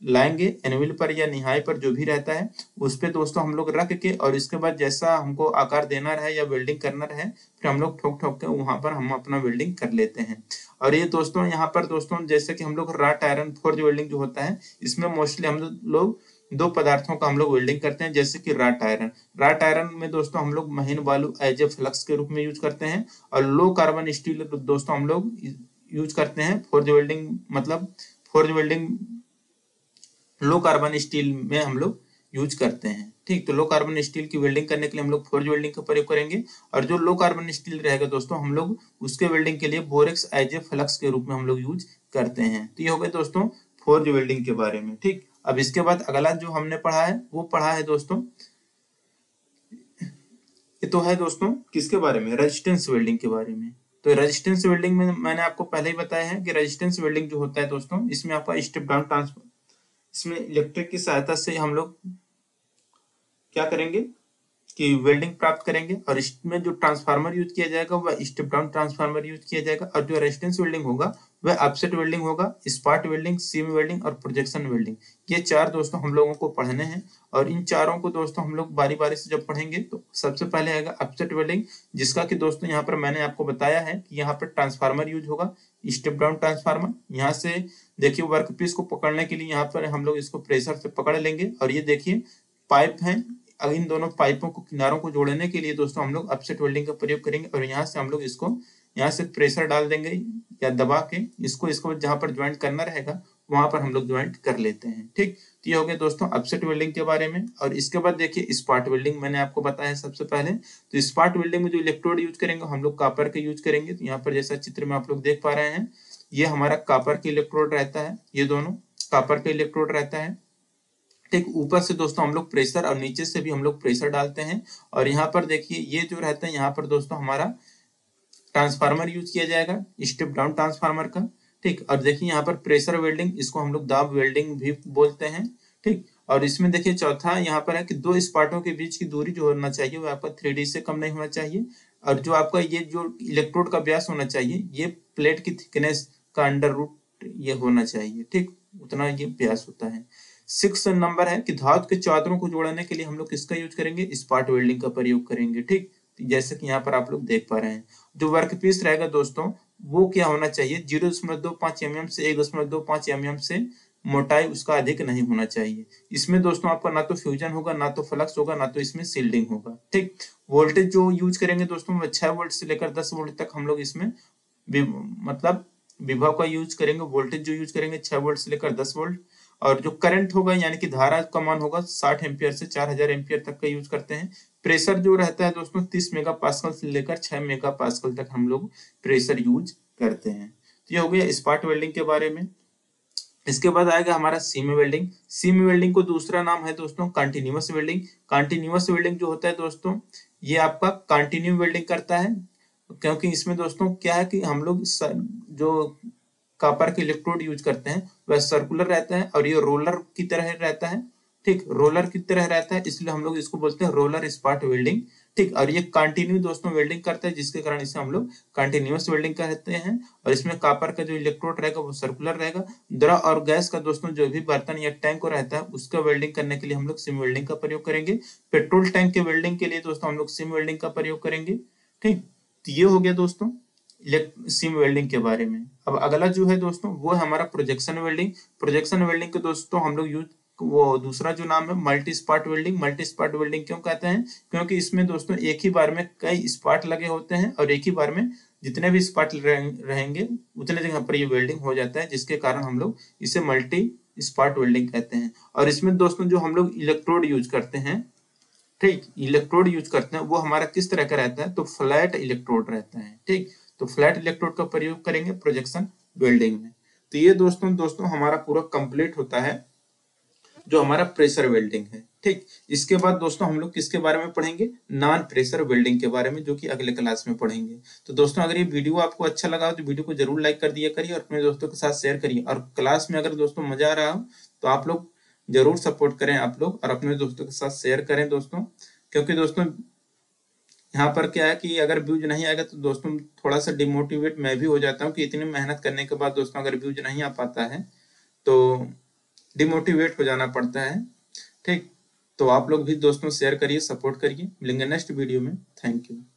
लाएंगे एनविल पर या निहाई पर जो भी रहता है उस पे दोस्तों हम लोग रख के, और इसके बाद जैसा हमको आकार देना रहे या वेल्डिंग करना रहे फिर हम लोग ठोक ठोक के वहां पर हम अपना वेल्डिंग कर लेते हैं। और ये दोस्तों यहाँ पर दोस्तों जैसे कि हम लोग राट आयरन फोर्ज वेल्डिंग जो होता है इसमें मोस्टली हम लोग दो पदार्थों का हम लोग वेल्डिंग करते हैं, जैसे कि राट आयरन। राट आयरन में दोस्तों हम लोग महीन बालू एज ए फ्लक्स के रूप में यूज करते हैं, और लो कार्बन स्टील दोस्तों हम लोग यूज करते हैं फोर्ज वेल्डिंग, मतलब forge welding low carbon steel में हम लोग यूज करते हैं। ठीक, तो लो कार्बन स्टील की वेल्डिंग करने के लिए हम लोग फोर्ज वेल्डिंग का प्रयोग करेंगे, और जो लो कार्बन स्टील रहेगा दोस्तों हम लोग उसके वेल्डिंग के लिए बोरेक्स एज ए फ्लक्स के रूप में हम लोग यूज करते हैं। तो ये हो गया दोस्तों फोर्ज वेल्डिंग के बारे में। ठीक, अब इसके बाद अगला जो हमने पढ़ा है वो पढ़ा है दोस्तों, ये तो है दोस्तों किसके बारे में, रेजिस्टेंस वेल्डिंग के बारे में। तो रेजिस्टेंस वेल्डिंग में मैंने आपको पहले ही बताया है कि रेजिस्टेंस वेल्डिंग जो होता है दोस्तों इसमें आपका स्टेप डाउन ट्रांसफर, इसमें इलेक्ट्रिक की सहायता से हम लोग क्या करेंगे कि वेल्डिंग प्राप्त करेंगे, और इसमें जो ट्रांसफार्मर यूज किया जाएगा वह स्टेप डाउन ट्रांसफार्मर यूज किया जाएगा, और जो रेजिस्टेंस वेल्डिंग होगा वह ऑफसेट वेल्डिंग होगा, स्पॉट वेल्डिंग, सीम वेल्डिंग और प्रोजेक्शन वेल्डिंग। ये चार दोस्तों हम लोगों को पढ़ने हैं, और इन चारों को दोस्तों हम लोग बारी बारी से जब पढ़ेंगे तो सबसे पहले आएगा ऑफसेट वेल्डिंग, जिसका कि दोस्तों यहाँ पर मैंने आपको बताया है कि यहाँ पर ट्रांसफार्मर यूज होगा, स्टेप डाउन ट्रांसफार्मर। यहाँ से देखिए वर्क पीस को पकड़ने के लिए यहाँ पर हम लोग इसको प्रेशर से पकड़ लेंगे, और ये देखिए पाइप है, इन दोनों पाइपों को किनारों को जोड़ने के लिए दोस्तों हम लोग ऑफसेट वेल्डिंग का प्रयोग करेंगे, और यहाँ से हम लोग इसको यहाँ से प्रेशर डाल देंगे या दबा के इसको इसको जहां पर ज्वाइंट करना रहेगा वहां पर हम लोग ज्वाइंट कर लेते हैं। ठीक, तो ये हो गया दोस्तों ऑफसेट वेल्डिंग के बारे में। और इसके बाद देखिए स्पॉट वेल्डिंग मैंने आपको बताया सबसे पहले। तो स्पॉट वेल्डिंग में जो इलेक्ट्रोड यूज करेंगे हम लोग कापर के यूज करेंगे। तो यहाँ पर जैसा चित्र में आप लोग देख पा रहे हैं ये हमारा कापर के इलेक्ट्रोड रहता है, ये दोनों कापर के इलेक्ट्रोड रहता है। ठीक, ऊपर से दोस्तों हम लोग प्रेशर और नीचे से भी हम लोग प्रेशर डालते हैं, और यहाँ पर देखिए ये जो रहता है यहाँ पर दोस्तों हमारा ट्रांसफार्मर यूज किया जाएगा, स्टेप डाउन ट्रांसफार्मर का। ठीक, और देखिए यहाँ पर प्रेशर वेल्डिंग, इसको हम लोग दाब वेल्डिंग भी बोलते हैं। ठीक, और इसमें देखिए चौथा यहाँ पर है कि दो स्पाटों के बीच की दूरी जो होना चाहिए वो आपका थ्री डी से कम नहीं होना चाहिए, और जो आपका ये जो इलेक्ट्रोड का व्यास होना चाहिए ये प्लेट की थिकनेस का अंडर रूट ये होना चाहिए। ठीक, उतना ये व्यास होता है। सिक्स नंबर है कि धातु के चादरों को जोड़ने के लिए हम लोग किसका यूज करेंगे, स्पॉट वेल्डिंग का प्रयोग करेंगे। ठीक, जैसे कि यहाँ पर आप लोग देख पा रहे हैं जो वर्क पीस रहेगा दोस्तों वो क्या होना चाहिए, जीरो दशमलव दो पांच एम एम से एक दशमलव दो पांच एम एम से मोटाई उसका अधिक नहीं होना चाहिए। इसमें दोस्तों आपका ना तो फ्यूजन होगा, ना तो फ्लक्स होगा, ना तो इसमें सील्डिंग होगा। ठीक, वोल्टेज जो यूज करेंगे दोस्तों वो छह वोल्ट से लेकर दस वोल्ट तक हम लोग इसमें मतलब विभव का यूज करेंगे। वोल्टेज जो यूज करेंगे छह वोल्ट से लेकर दस वोल्ट, और जो करंट होगा यानी कि धारा का मान होगा साठ एम्पियर से चार हजार एम्पियर तक का यूज करते हैं। प्रेशर जो रहता है दोस्तों तीस मेगा पास्कल से लेकर छह मेगा पास्कल तक हम लोग प्रेशर यूज करते हैं। तो ये हो गया स्पॉट वेल्डिंग के बारे में। इसके बाद आएगा हमारा सीम वेल्डिंग। सीम वेल्डिंग को दूसरा नाम है दोस्तों कंटिन्यूअस वेल्डिंग। कंटिन्यूअस वेल्डिंग जो होता है दोस्तों ये आपका कंटिन्यू वेल्डिंग करता है, क्योंकि इसमें दोस्तों क्या है कि हम लोग जो कॉपर के इलेक्ट्रोड यूज करते हैं वह सर्कुलर रहता है और ये रोलर की तरह रहता है। ठीक, रोलर की तरह रहता है इसलिए हम लोग इसको बोलते हैं रोलर स्पॉट वेल्डिंग। ठीक, और ये कंटिन्यू दोस्तों वेल्डिंग करता है जिसके कारण इसे हम लोग कंटिन्यूअस वेल्डिंग कहते हैं। और इसमें कॉपर का जो इलेक्ट्रोड रहेगा वो सर्कुलर रहेगा। द्रव और गैस का दोस्तों जो भी बर्तन या टैंक रहता है उसका वेल्डिंग करने के लिए हम लोग सीम वेल्डिंग का प्रयोग करेंगे। पेट्रोल टैंक के वेल्डिंग के लिए दोस्तों हम लोग सीम वेल्डिंग का प्रयोग करेंगे। ठीक, तो ये हो गया दोस्तों सीम वेल्डिंग के बारे में। अब अगला जो है दोस्तों वो है हमारा प्रोजेक्शन वेल्डिंग। प्रोजेक्शन वेल्डिंग के दोस्तों हम लोग यूज वो दूसरा जो नाम है multi spot welding. Multi spot welding क्यों कहते हैं, क्योंकि इसमें दोस्तों एक ही बार में कई स्पॉट लगे होते हैं और एक ही बार में जितने भी स्पॉट रहेंगे उतने जगह पर ये वेल्डिंग हो जाता है, जिसके कारण हम लोग इसे मल्टी स्पॉट वेल्डिंग कहते हैं। और इसमें दोस्तों जो हम लोग इलेक्ट्रोड यूज करते हैं, ठीक, इलेक्ट्रोड यूज करते हैं वो हमारा किस तरह का रहता है, तो फ्लैट इलेक्ट्रोड रहता है। ठीक, तो फ्लैट इलेक्ट्रोड का प्रयोग करेंगे प्रोजेक्शन वेल्डिंग में। तो ये दोस्तों दोस्तों हमारा पूरा कंप्लीट होता है जो हमारा प्रेशर वेल्डिंग है। ठीक, इसके बाद दोस्तों हम लोग किसके बारे में पढ़ेंगे, नॉन प्रेशर वेल्डिंग के बारे में, जो कि अगले क्लास में पढ़ेंगे। तो दोस्तों अगर ये वीडियो आपको अच्छा लगा तो वीडियो को जरूर लाइक कर दिया करिए और अपने दोस्तों के साथ शेयर करिए। और क्लास में अगर दोस्तों मजा आ रहा हो तो आप लोग जरूर सपोर्ट करें आप लोग और अपने दोस्तों के साथ शेयर करें दोस्तों, क्योंकि दोस्तों यहाँ पर क्या है कि अगर व्यूज नहीं आएगा तो दोस्तों थोड़ा सा डिमोटिवेट मैं भी हो जाता हूँ कि इतनी मेहनत करने के बाद दोस्तों अगर व्यूज नहीं आ पाता है तो डिमोटिवेट हो जाना पड़ता है। ठीक, तो आप लोग भी दोस्तों शेयर करिए, सपोर्ट करिए। मिलेंगे नेक्स्ट वीडियो में। Thank you.